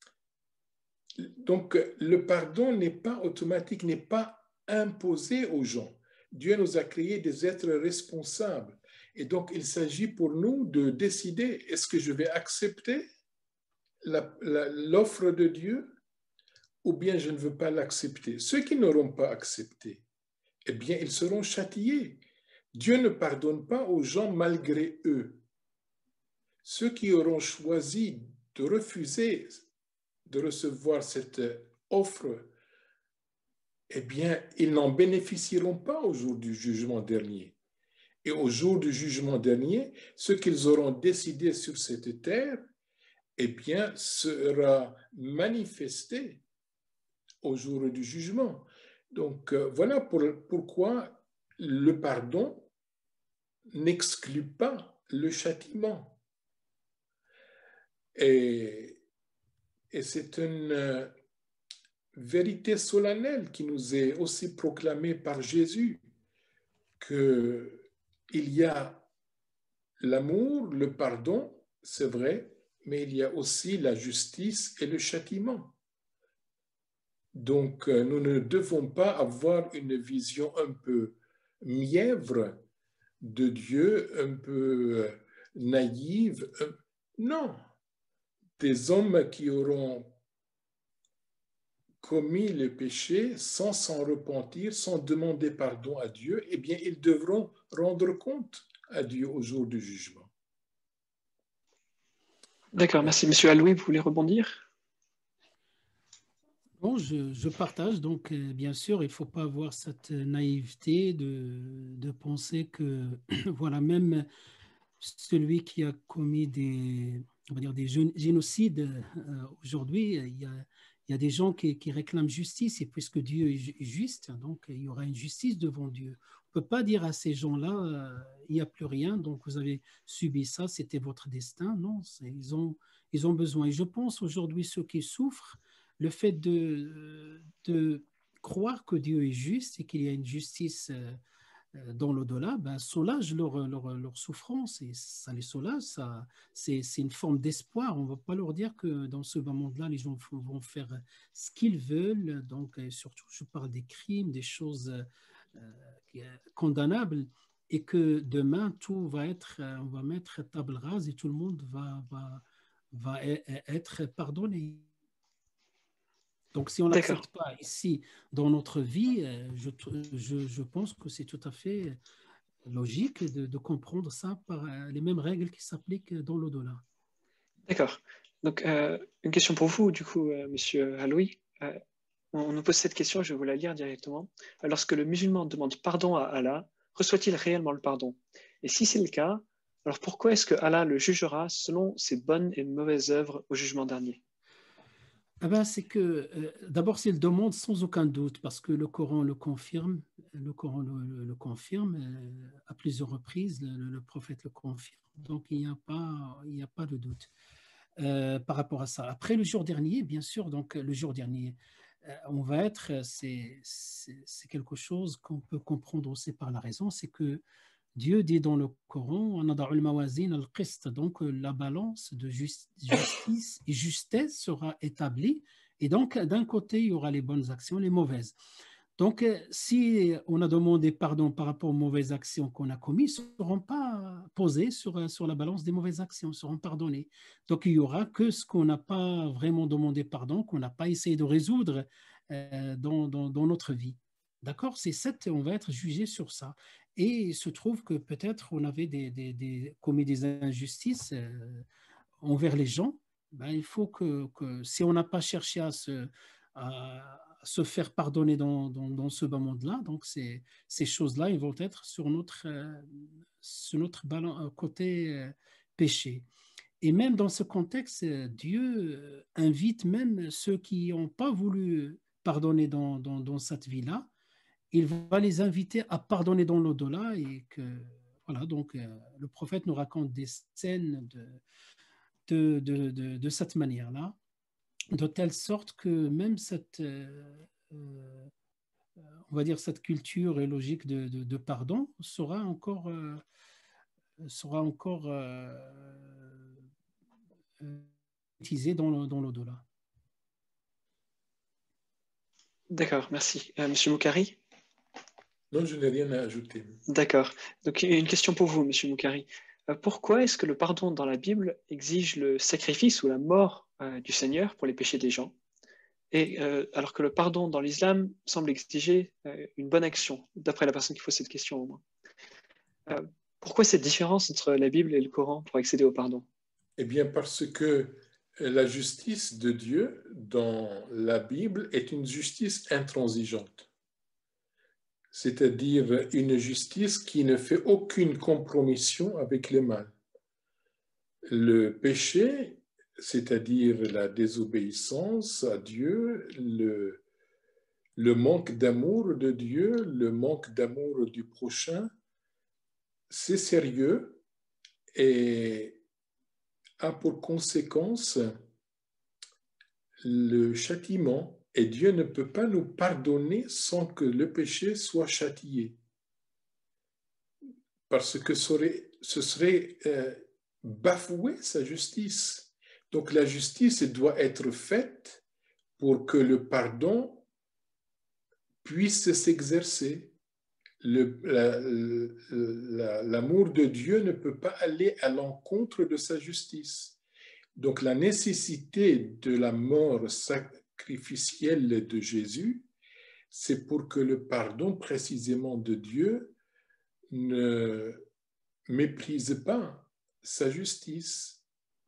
Donc, le pardon n'est pas automatique, n'est pas imposé aux gens. Dieu nous a créés des êtres responsables. Et donc, il s'agit pour nous de décider, est-ce que je vais accepter l'offre de Dieu ou bien je ne veux pas l'accepter. Ceux qui n'auront pas accepté, eh bien, ils seront châtiés. Dieu ne pardonne pas aux gens malgré eux. Ceux qui auront choisi de refuser de recevoir cette offre, eh bien, ils n'en bénéficieront pas au jour du jugement dernier. Et au jour du jugement dernier, ce qu'ils auront décidé sur cette terre, eh bien, sera manifesté au jour du jugement. Donc, voilà pourquoi le pardon n'exclut pas le châtiment. Et c'est une vérité solennelle qui nous est aussi proclamée par Jésus, qu'il y a l'amour, le pardon, c'est vrai, mais il y a aussi la justice et le châtiment. Donc, nous ne devons pas avoir une vision un peu mièvre de Dieu, un peu naïve. Non, des hommes qui auront commis le péché sans s'en repentir, sans demander pardon à Dieu, eh bien, ils devront rendre compte à Dieu au jour du jugement. D'accord, merci. Monsieur Aloui, vous voulez rebondir? Bon, je partage. Donc, bien sûr, il ne faut pas avoir cette naïveté de penser que, voilà, même celui qui a commis on va dire des génocides. Aujourd'hui, il y a des gens qui réclament justice, et puisque Dieu est juste, donc il y aura une justice devant Dieu. On ne peut pas dire à ces gens-là, il n'y a plus rien, donc vous avez subi ça, c'était votre destin. Non, ils ont besoin. Et je pense aujourd'hui, ceux qui souffrent, le fait de croire que Dieu est juste et qu'il y a une justice dans l'au-delà, ben, soulage leur souffrance, et ça les soulage, c'est une forme d'espoir. On ne va pas leur dire que dans ce bas monde-là, les gens vont faire ce qu'ils veulent. Donc, surtout, je parle des crimes, des choses condamnables, et que demain, tout va être, on va mettre table rase et tout le monde va être pardonné. Donc, si on D'accord. n'accepte pas ici dans notre vie, je pense que c'est tout à fait logique de comprendre ça par les mêmes règles qui s'appliquent dans l'au-delà. D'accord. Donc, une question pour vous, du coup, Monsieur Aloui. On nous pose cette question, je vais vous la lire directement. Lorsque le musulman demande pardon à Allah, reçoit-il réellement le pardon? Et si c'est le cas, alors pourquoi est-ce que Allah le jugera selon ses bonnes et mauvaises œuvres au jugement dernier? Ah ben, c'est que d'abord, c'est le demande sans aucun doute, parce que le Coran le confirme, le Coran le confirme à plusieurs reprises, le prophète le confirme. Donc, il n'y a pas de doute par rapport à ça. Après, le jour dernier, bien sûr, donc le jour dernier, on va être, c'est quelque chose qu'on peut comprendre aussi par la raison, c'est que Dieu dit dans le Coran, donc la balance de justice et justesse sera établie. Et donc, d'un côté, il y aura les bonnes actions, les mauvaises. Donc, si on a demandé pardon par rapport aux mauvaises actions qu'on a commises, ne seront pas posées sur la balance des mauvaises actions, seront pardonnées. Donc, il n'y aura que ce qu'on n'a pas vraiment demandé pardon, qu'on n'a pas essayé de résoudre dans notre vie. D'accord? On va être jugé sur ça. Et il se trouve que peut-être on avait commis des injustices envers les gens. Ben, il faut que si on n'a pas cherché à se faire pardonner dans ce bas monde-là, donc ces choses-là, ils vont être sur notre côté péché. Et même dans ce contexte, Dieu invite même ceux qui n'ont pas voulu pardonner dans cette vie-là, il va les inviter à pardonner dans l'au-delà. Et que voilà, donc le prophète nous raconte des scènes de cette manière-là, de telle sorte que même on va dire cette culture et logique de pardon sera encore utilisée dans l'au-delà. D'accord, merci. Monsieur Moukari? Non, je n'ai rien à ajouter. D'accord. Donc, une question pour vous, Monsieur Moukari. Pourquoi est-ce que le pardon dans la Bible exige le sacrifice ou la mort du Seigneur pour les péchés des gens, et alors que le pardon dans l'islam semble exiger une bonne action, d'après la personne qui pose cette question au moins. Pourquoi cette différence entre la Bible et le Coran pour accéder au pardon? Eh bien, parce que la justice de Dieu dans la Bible est une justice intransigeante, c'est-à-dire une justice qui ne fait aucune compromission avec le mal. Le péché, c'est-à-dire la désobéissance à Dieu, le manque d'amour de Dieu, le manque d'amour du prochain, c'est sérieux et a pour conséquence le châtiment. Et Dieu ne peut pas nous pardonner sans que le péché soit châtié. Parce que ce serait bafouer sa justice. Donc la justice doit être faite pour que le pardon puisse s'exercer. L'amour de Dieu ne peut pas aller à l'encontre de sa justice. Donc la nécessité de la mort sacrificielle de Jésus, c'est pour que le pardon précisément de Dieu ne méprise pas sa justice,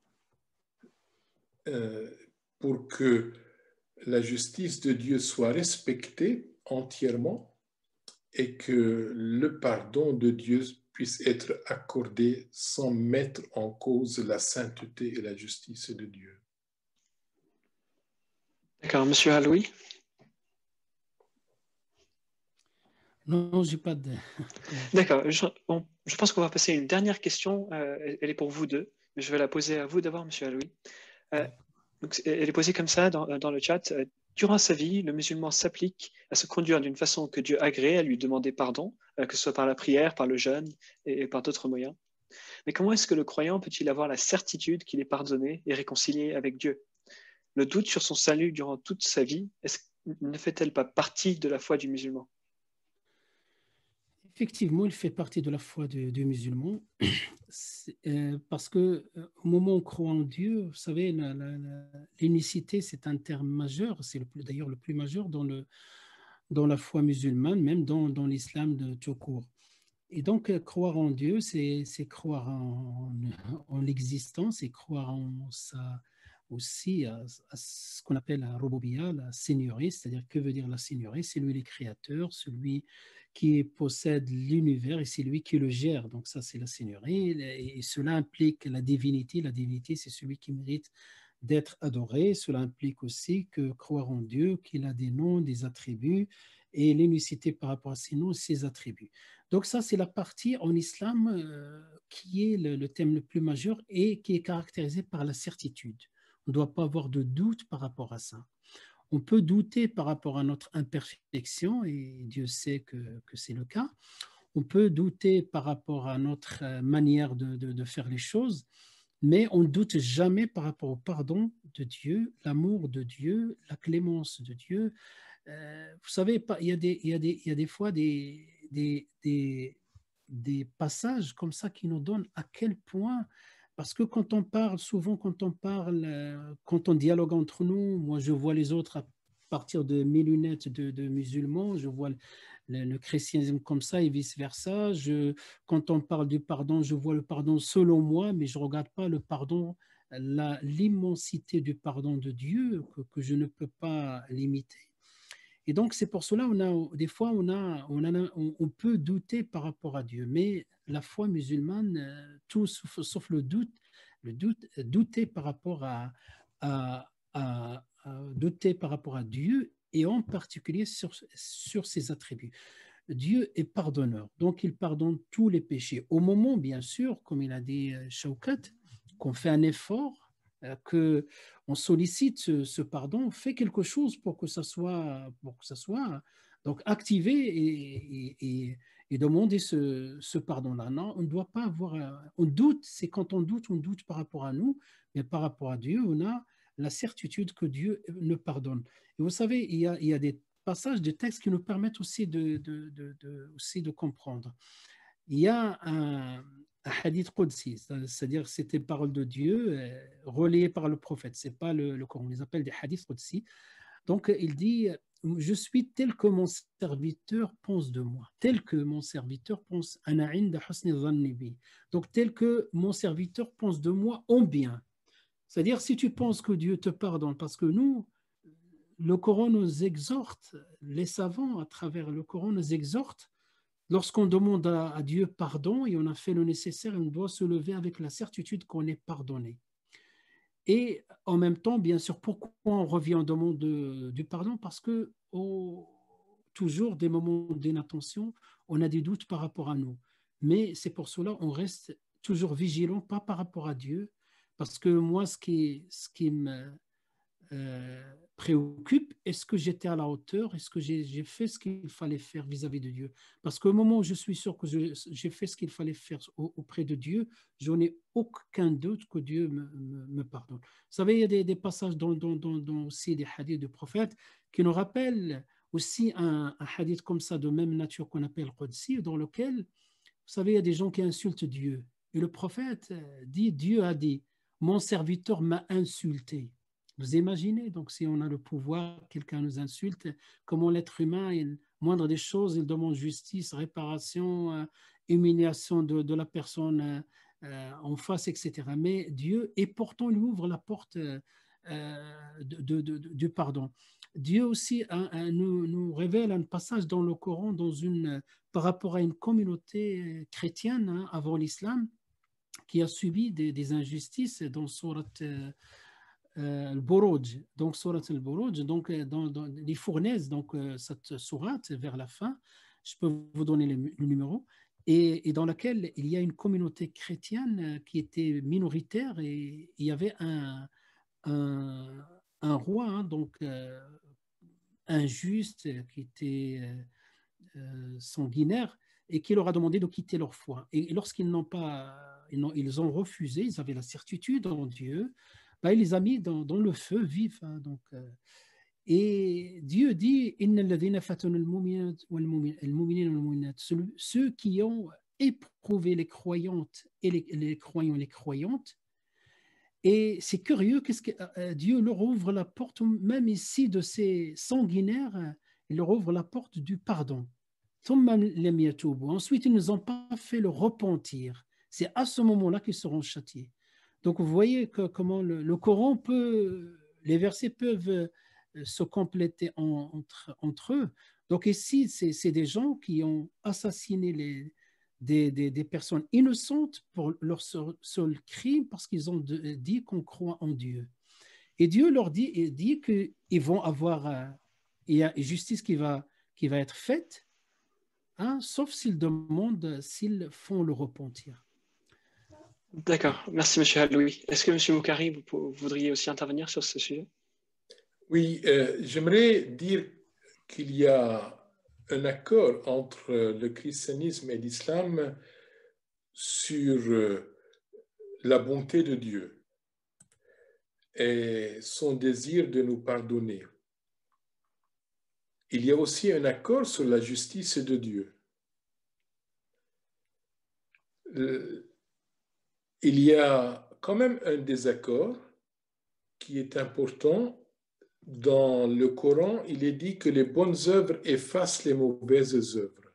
pour que la justice de Dieu soit respectée entièrement et que le pardon de Dieu puisse être accordée sans mettre en cause la sainteté et la justice de Dieu. D'accord, Monsieur Aloui. Non, j'ai pas de... D'accord, je pense qu'on va passer à une dernière question. Elle est pour vous deux, mais je vais la poser à vous d'abord, Monsieur Aloui. Donc, elle est posée comme ça dans le chat. Durant sa vie, le musulman s'applique à se conduire d'une façon que Dieu agrée, à lui demander pardon, que ce soit par la prière, par le jeûne et par d'autres moyens. Mais comment est-ce que le croyant peut-il avoir la certitude qu'il est pardonné et réconcilié avec Dieu? Le doute sur son salut durant toute sa vie, ne fait-elle pas partie de la foi du musulman? Effectivement, il fait partie de la foi du musulman parce que au moment où on croit en Dieu, vous savez, l'unicité, c'est un terme majeur, c'est d'ailleurs le plus majeur dans la foi musulmane, même dans l'islam de tout court. Et donc, croire en Dieu, c'est croire en l'existence et croire en ça aussi à ce qu'on appelle la rububiya, la seigneurie, c'est-à-dire que veut dire la seigneurie? C'est lui le créateur, celui qui possède l'univers et c'est lui qui le gère. Donc ça, c'est la seigneurie. Et cela implique la divinité. La divinité, c'est celui qui mérite d'être adoré. Cela implique aussi que croire en Dieu, qu'il a des noms, des attributs et l'unicité par rapport à ces noms, ses attributs. Donc ça, c'est la partie en islam qui est le thème le plus majeur et qui est caractérisé par la certitude. On ne doit pas avoir de doute par rapport à ça. On peut douter par rapport à notre imperfection, et Dieu sait que c'est le cas. On peut douter par rapport à notre manière de faire les choses, mais on ne doute jamais par rapport au pardon de Dieu, l'amour de Dieu, la clémence de Dieu. Vous savez, il y a des fois des passages comme ça qui nous donnent à quel point, parce que quand on parle, souvent quand on parle, quand on dialogue entre nous, moi je vois les autres à partir de mes lunettes de musulmans, je vois le christianisme comme ça et vice-versa. Quand on parle du pardon, je vois le pardon selon moi, mais je ne regarde pas le pardon, l'immensité du pardon de Dieu que je ne peux pas limiter. Et donc, c'est pour cela des fois, on peut douter par rapport à Dieu. Mais la foi musulmane, tout sauf le doute, douter par rapport douter par rapport à Dieu et en particulier sur ses attributs. Dieu est pardonneur, donc il pardonne tous les péchés. Au moment, bien sûr, comme il a dit Shaukat, qu'on fait un effort, qu'on sollicite ce pardon, on fait quelque chose pour que ça soit donc activé et demander ce pardon-là. Non, on ne doit pas avoir, on doute, c'est quand on doute par rapport à nous, mais par rapport à Dieu, on a la certitude que Dieu ne pardonne. Et vous savez, il y a des passages de textes qui nous permettent aussi aussi de comprendre. Il y a un hadith Qudsi, c'est-à-dire c'est des paroles de Dieu relayées par le prophète. Ce n'est pas le Coran, on les appelle des hadiths Qudsi. Donc il dit, je suis tel que mon serviteur pense de moi, tel que mon serviteur pense, donc tel que mon serviteur pense de moi en bien. C'est-à-dire si tu penses que Dieu te pardonne, parce que nous, le Coran nous exhorte, les savants à travers le Coran nous exhortent, lorsqu'on demande à Dieu pardon et on a fait le nécessaire, on doit se lever avec la certitude qu'on est pardonné. Et en même temps, bien sûr, pourquoi on revient en demande du pardon? Parce que toujours des moments d'inattention, on a des doutes par rapport à nous. Mais c'est pour cela qu'on reste toujours vigilant, pas par rapport à Dieu, parce que moi, ce qui me préoccupe, est-ce que j'étais à la hauteur, est-ce que j'ai fait ce qu'il fallait faire vis-à-vis de Dieu? Parce qu'au moment où je suis sûr que j'ai fait ce qu'il fallait faire auprès de Dieu, je n'ai aucun doute que Dieu me pardonne. Vous savez, il y a des passages dans aussi des hadiths de prophètes qui nous rappellent aussi un hadith comme ça de même nature qu'on appelle Qudsi, dans lequel, vous savez, il y a des gens qui insultent Dieu. Et le prophète dit, Dieu a dit, mon serviteur m'a insulté. Vous imaginez, donc si on a le pouvoir, quelqu'un nous insulte, comment l'être humain, moindre des choses, il demande justice, réparation, humiliation de la personne en face, etc. Mais Dieu, et pourtant, lui ouvre la porte du pardon. Dieu aussi nous révèle un passage dans le Coran, dans une par rapport à une communauté chrétienne avant l'islam qui a subi des injustices dans sourate al-Buruj. Donc, sourate al-Buruj, donc dans les fournaises, donc cette sourate vers la fin, je peux vous donner le numéro, et dans laquelle il y a une communauté chrétienne qui était minoritaire et il y avait un roi, hein, donc injuste, qui était sanguinaire et qui leur a demandé de quitter leur foi. Et lorsqu'ils n'ont pas, ils ont refusé, ils avaient la certitude en Dieu, bah, il les a mis dans le feu vif. Hein, donc, et Dieu dit ceux qui ont éprouvé les croyantes et les croyants et les croyantes. Et c'est curieux, qu'est-ce que Dieu leur ouvre la porte, même ici de ces sanguinaires, il leur ouvre la porte du pardon. Ensuite, ils ne nous ont pas fait le repentir. C'est à ce moment-là qu'ils seront châtiés. Donc, vous voyez comment le Coran peut, les versets peuvent se compléter entre eux. Donc, ici, c'est des gens qui ont assassiné des personnes innocentes pour leur seul crime parce qu'ils ont dit qu'on croit en Dieu. Et Dieu leur dit qu'ils vont avoir, il y a justice qui va être faite, hein, sauf s'ils demandent, s'ils font le repentir. D'accord, merci M. Aloui. Est-ce que M. Boukari, vous voudriez aussi intervenir sur ce sujet? Oui, j'aimerais dire qu'il y a un accord entre le christianisme et l'islam sur la bonté de Dieu et son désir de nous pardonner. Il y a aussi un accord sur la justice de Dieu. Il y a quand même un désaccord qui est important. Dans le Coran, il est dit que les bonnes œuvres effacent les mauvaises œuvres.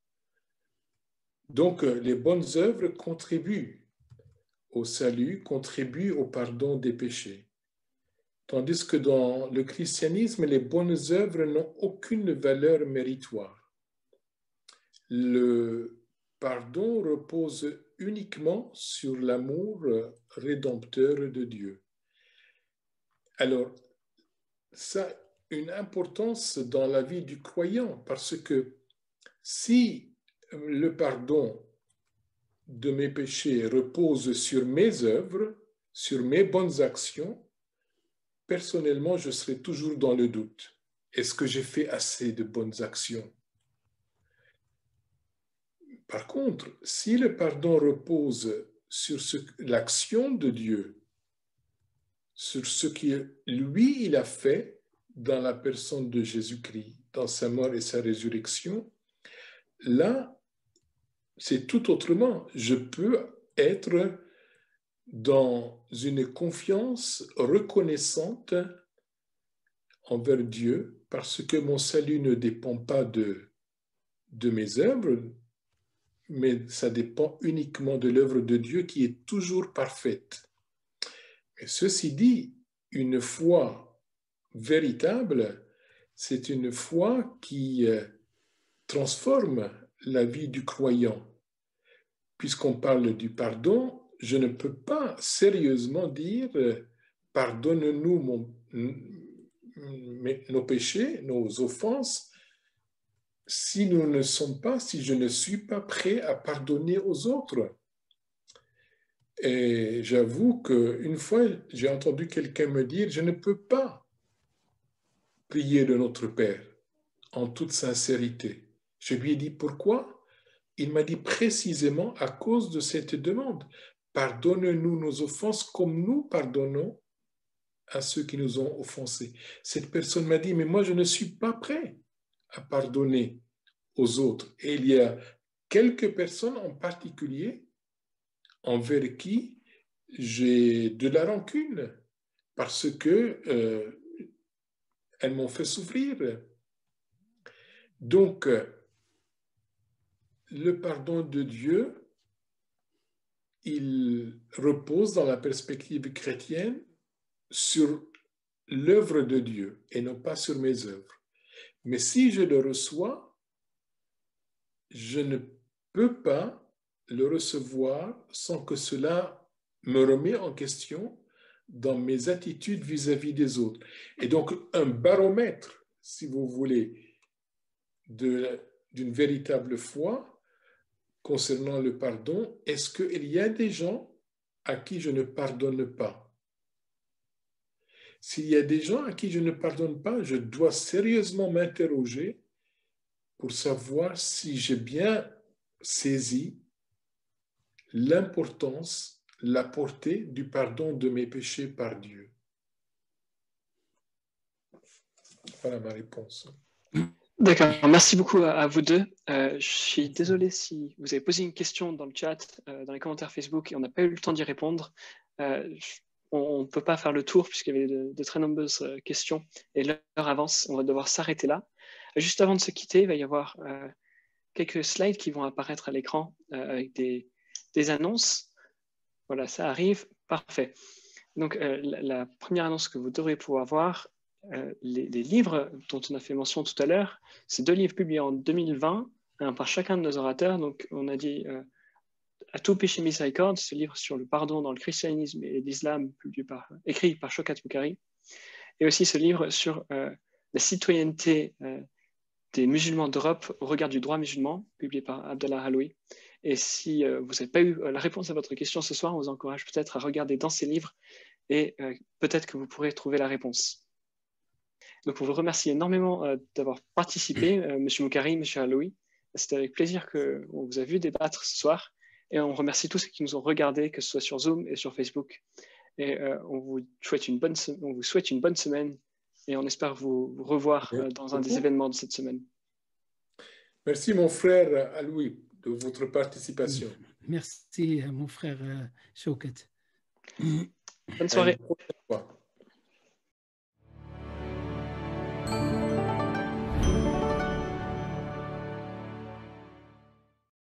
Donc, les bonnes œuvres contribuent au salut, contribuent au pardon des péchés. Tandis que dans le christianisme, les bonnes œuvres n'ont aucune valeur méritoire. Le pardon repose uniquement sur l'amour rédempteur de Dieu. Alors, ça a une importance dans la vie du croyant parce que si le pardon de mes péchés repose sur mes œuvres, sur mes bonnes actions, personnellement, je serai toujours dans le doute. Est-ce que j'ai fait assez de bonnes actions? Par contre, si le pardon repose sur l'action de Dieu, sur ce qu'il, lui, il a fait dans la personne de Jésus-Christ, dans sa mort et sa résurrection, là, c'est tout autrement. Je peux être dans une confiance reconnaissante envers Dieu parce que mon salut ne dépend pas de mes œuvres, mais ça dépend uniquement de l'œuvre de Dieu qui est toujours parfaite. Mais ceci dit, une foi véritable, c'est une foi qui transforme la vie du croyant. Puisqu'on parle du pardon, je ne peux pas sérieusement dire pardonne-nous nos péchés, nos offenses, si je ne suis pas prêt à pardonner aux autres. Et j'avoue qu'une fois, j'ai entendu quelqu'un me dire, je ne peux pas prier de notre Père en toute sincérité. Je lui ai dit, pourquoi? Il m'a dit précisément à cause de cette demande. Pardonne-nous nos offenses comme nous pardonnons à ceux qui nous ont offensés. Cette personne m'a dit, mais moi je ne suis pas prêt à pardonner aux autres. Et il y a quelques personnes en particulier envers qui j'ai de la rancune parce que elles m'ont fait souffrir. Donc, le pardon de Dieu, il repose dans la perspective chrétienne sur l'œuvre de Dieu et non pas sur mes œuvres. Mais si je le reçois, je ne peux pas le recevoir sans que cela me remet en question dans mes attitudes vis-à-vis des autres. Et donc, un baromètre, si vous voulez, d'une véritable foi concernant le pardon, est-ce qu'il y a des gens à qui je ne pardonne pas? S'il y a des gens à qui je ne pardonne pas, je dois sérieusement m'interroger pour savoir si j'ai bien saisi l'importance, la portée du pardon de mes péchés par Dieu. Voilà ma réponse. D'accord, merci beaucoup à vous deux. Je suis désolé si vous avez posé une question dans le chat, dans les commentaires Facebook, et on n'a pas eu le temps d'y répondre. On ne peut pas faire le tour puisqu'il y avait de très nombreuses questions et l'heure avance, on va devoir s'arrêter là. Juste avant de se quitter, il va y avoir quelques slides qui vont apparaître à l'écran avec des annonces. Voilà, ça arrive, parfait. Donc la première annonce que vous devrez pouvoir voir, les livres dont on a fait mention tout à l'heure, c'est 2 livres publiés en 2020 par chacun de nos orateurs. Donc on a dit À tout péché miséricorde, ce livre sur le pardon dans le christianisme et l'islam, écrit par Shaukat Boukhari, et aussi ce livre sur la citoyenneté des musulmans d'Europe au regard du droit musulman, publié par Abdallah Haloui. Et si vous n'avez pas eu la réponse à votre question ce soir, on vous encourage peut-être à regarder dans ces livres et peut-être que vous pourrez trouver la réponse. Donc, on vous remercie énormément d'avoir participé, M. Boukhari, M. Haloui. C'était avec plaisir qu'on vous a vu débattre ce soir. Et on remercie tous ceux qui nous ont regardés, que ce soit sur Zoom et sur Facebook. Et on vous souhaite une bonne semaine et on espère vous revoir dans un des événements de cette semaine. Merci mon frère Aloui de votre participation. Merci mon frère Shaukat. Bonne soirée. À une prochaine fois.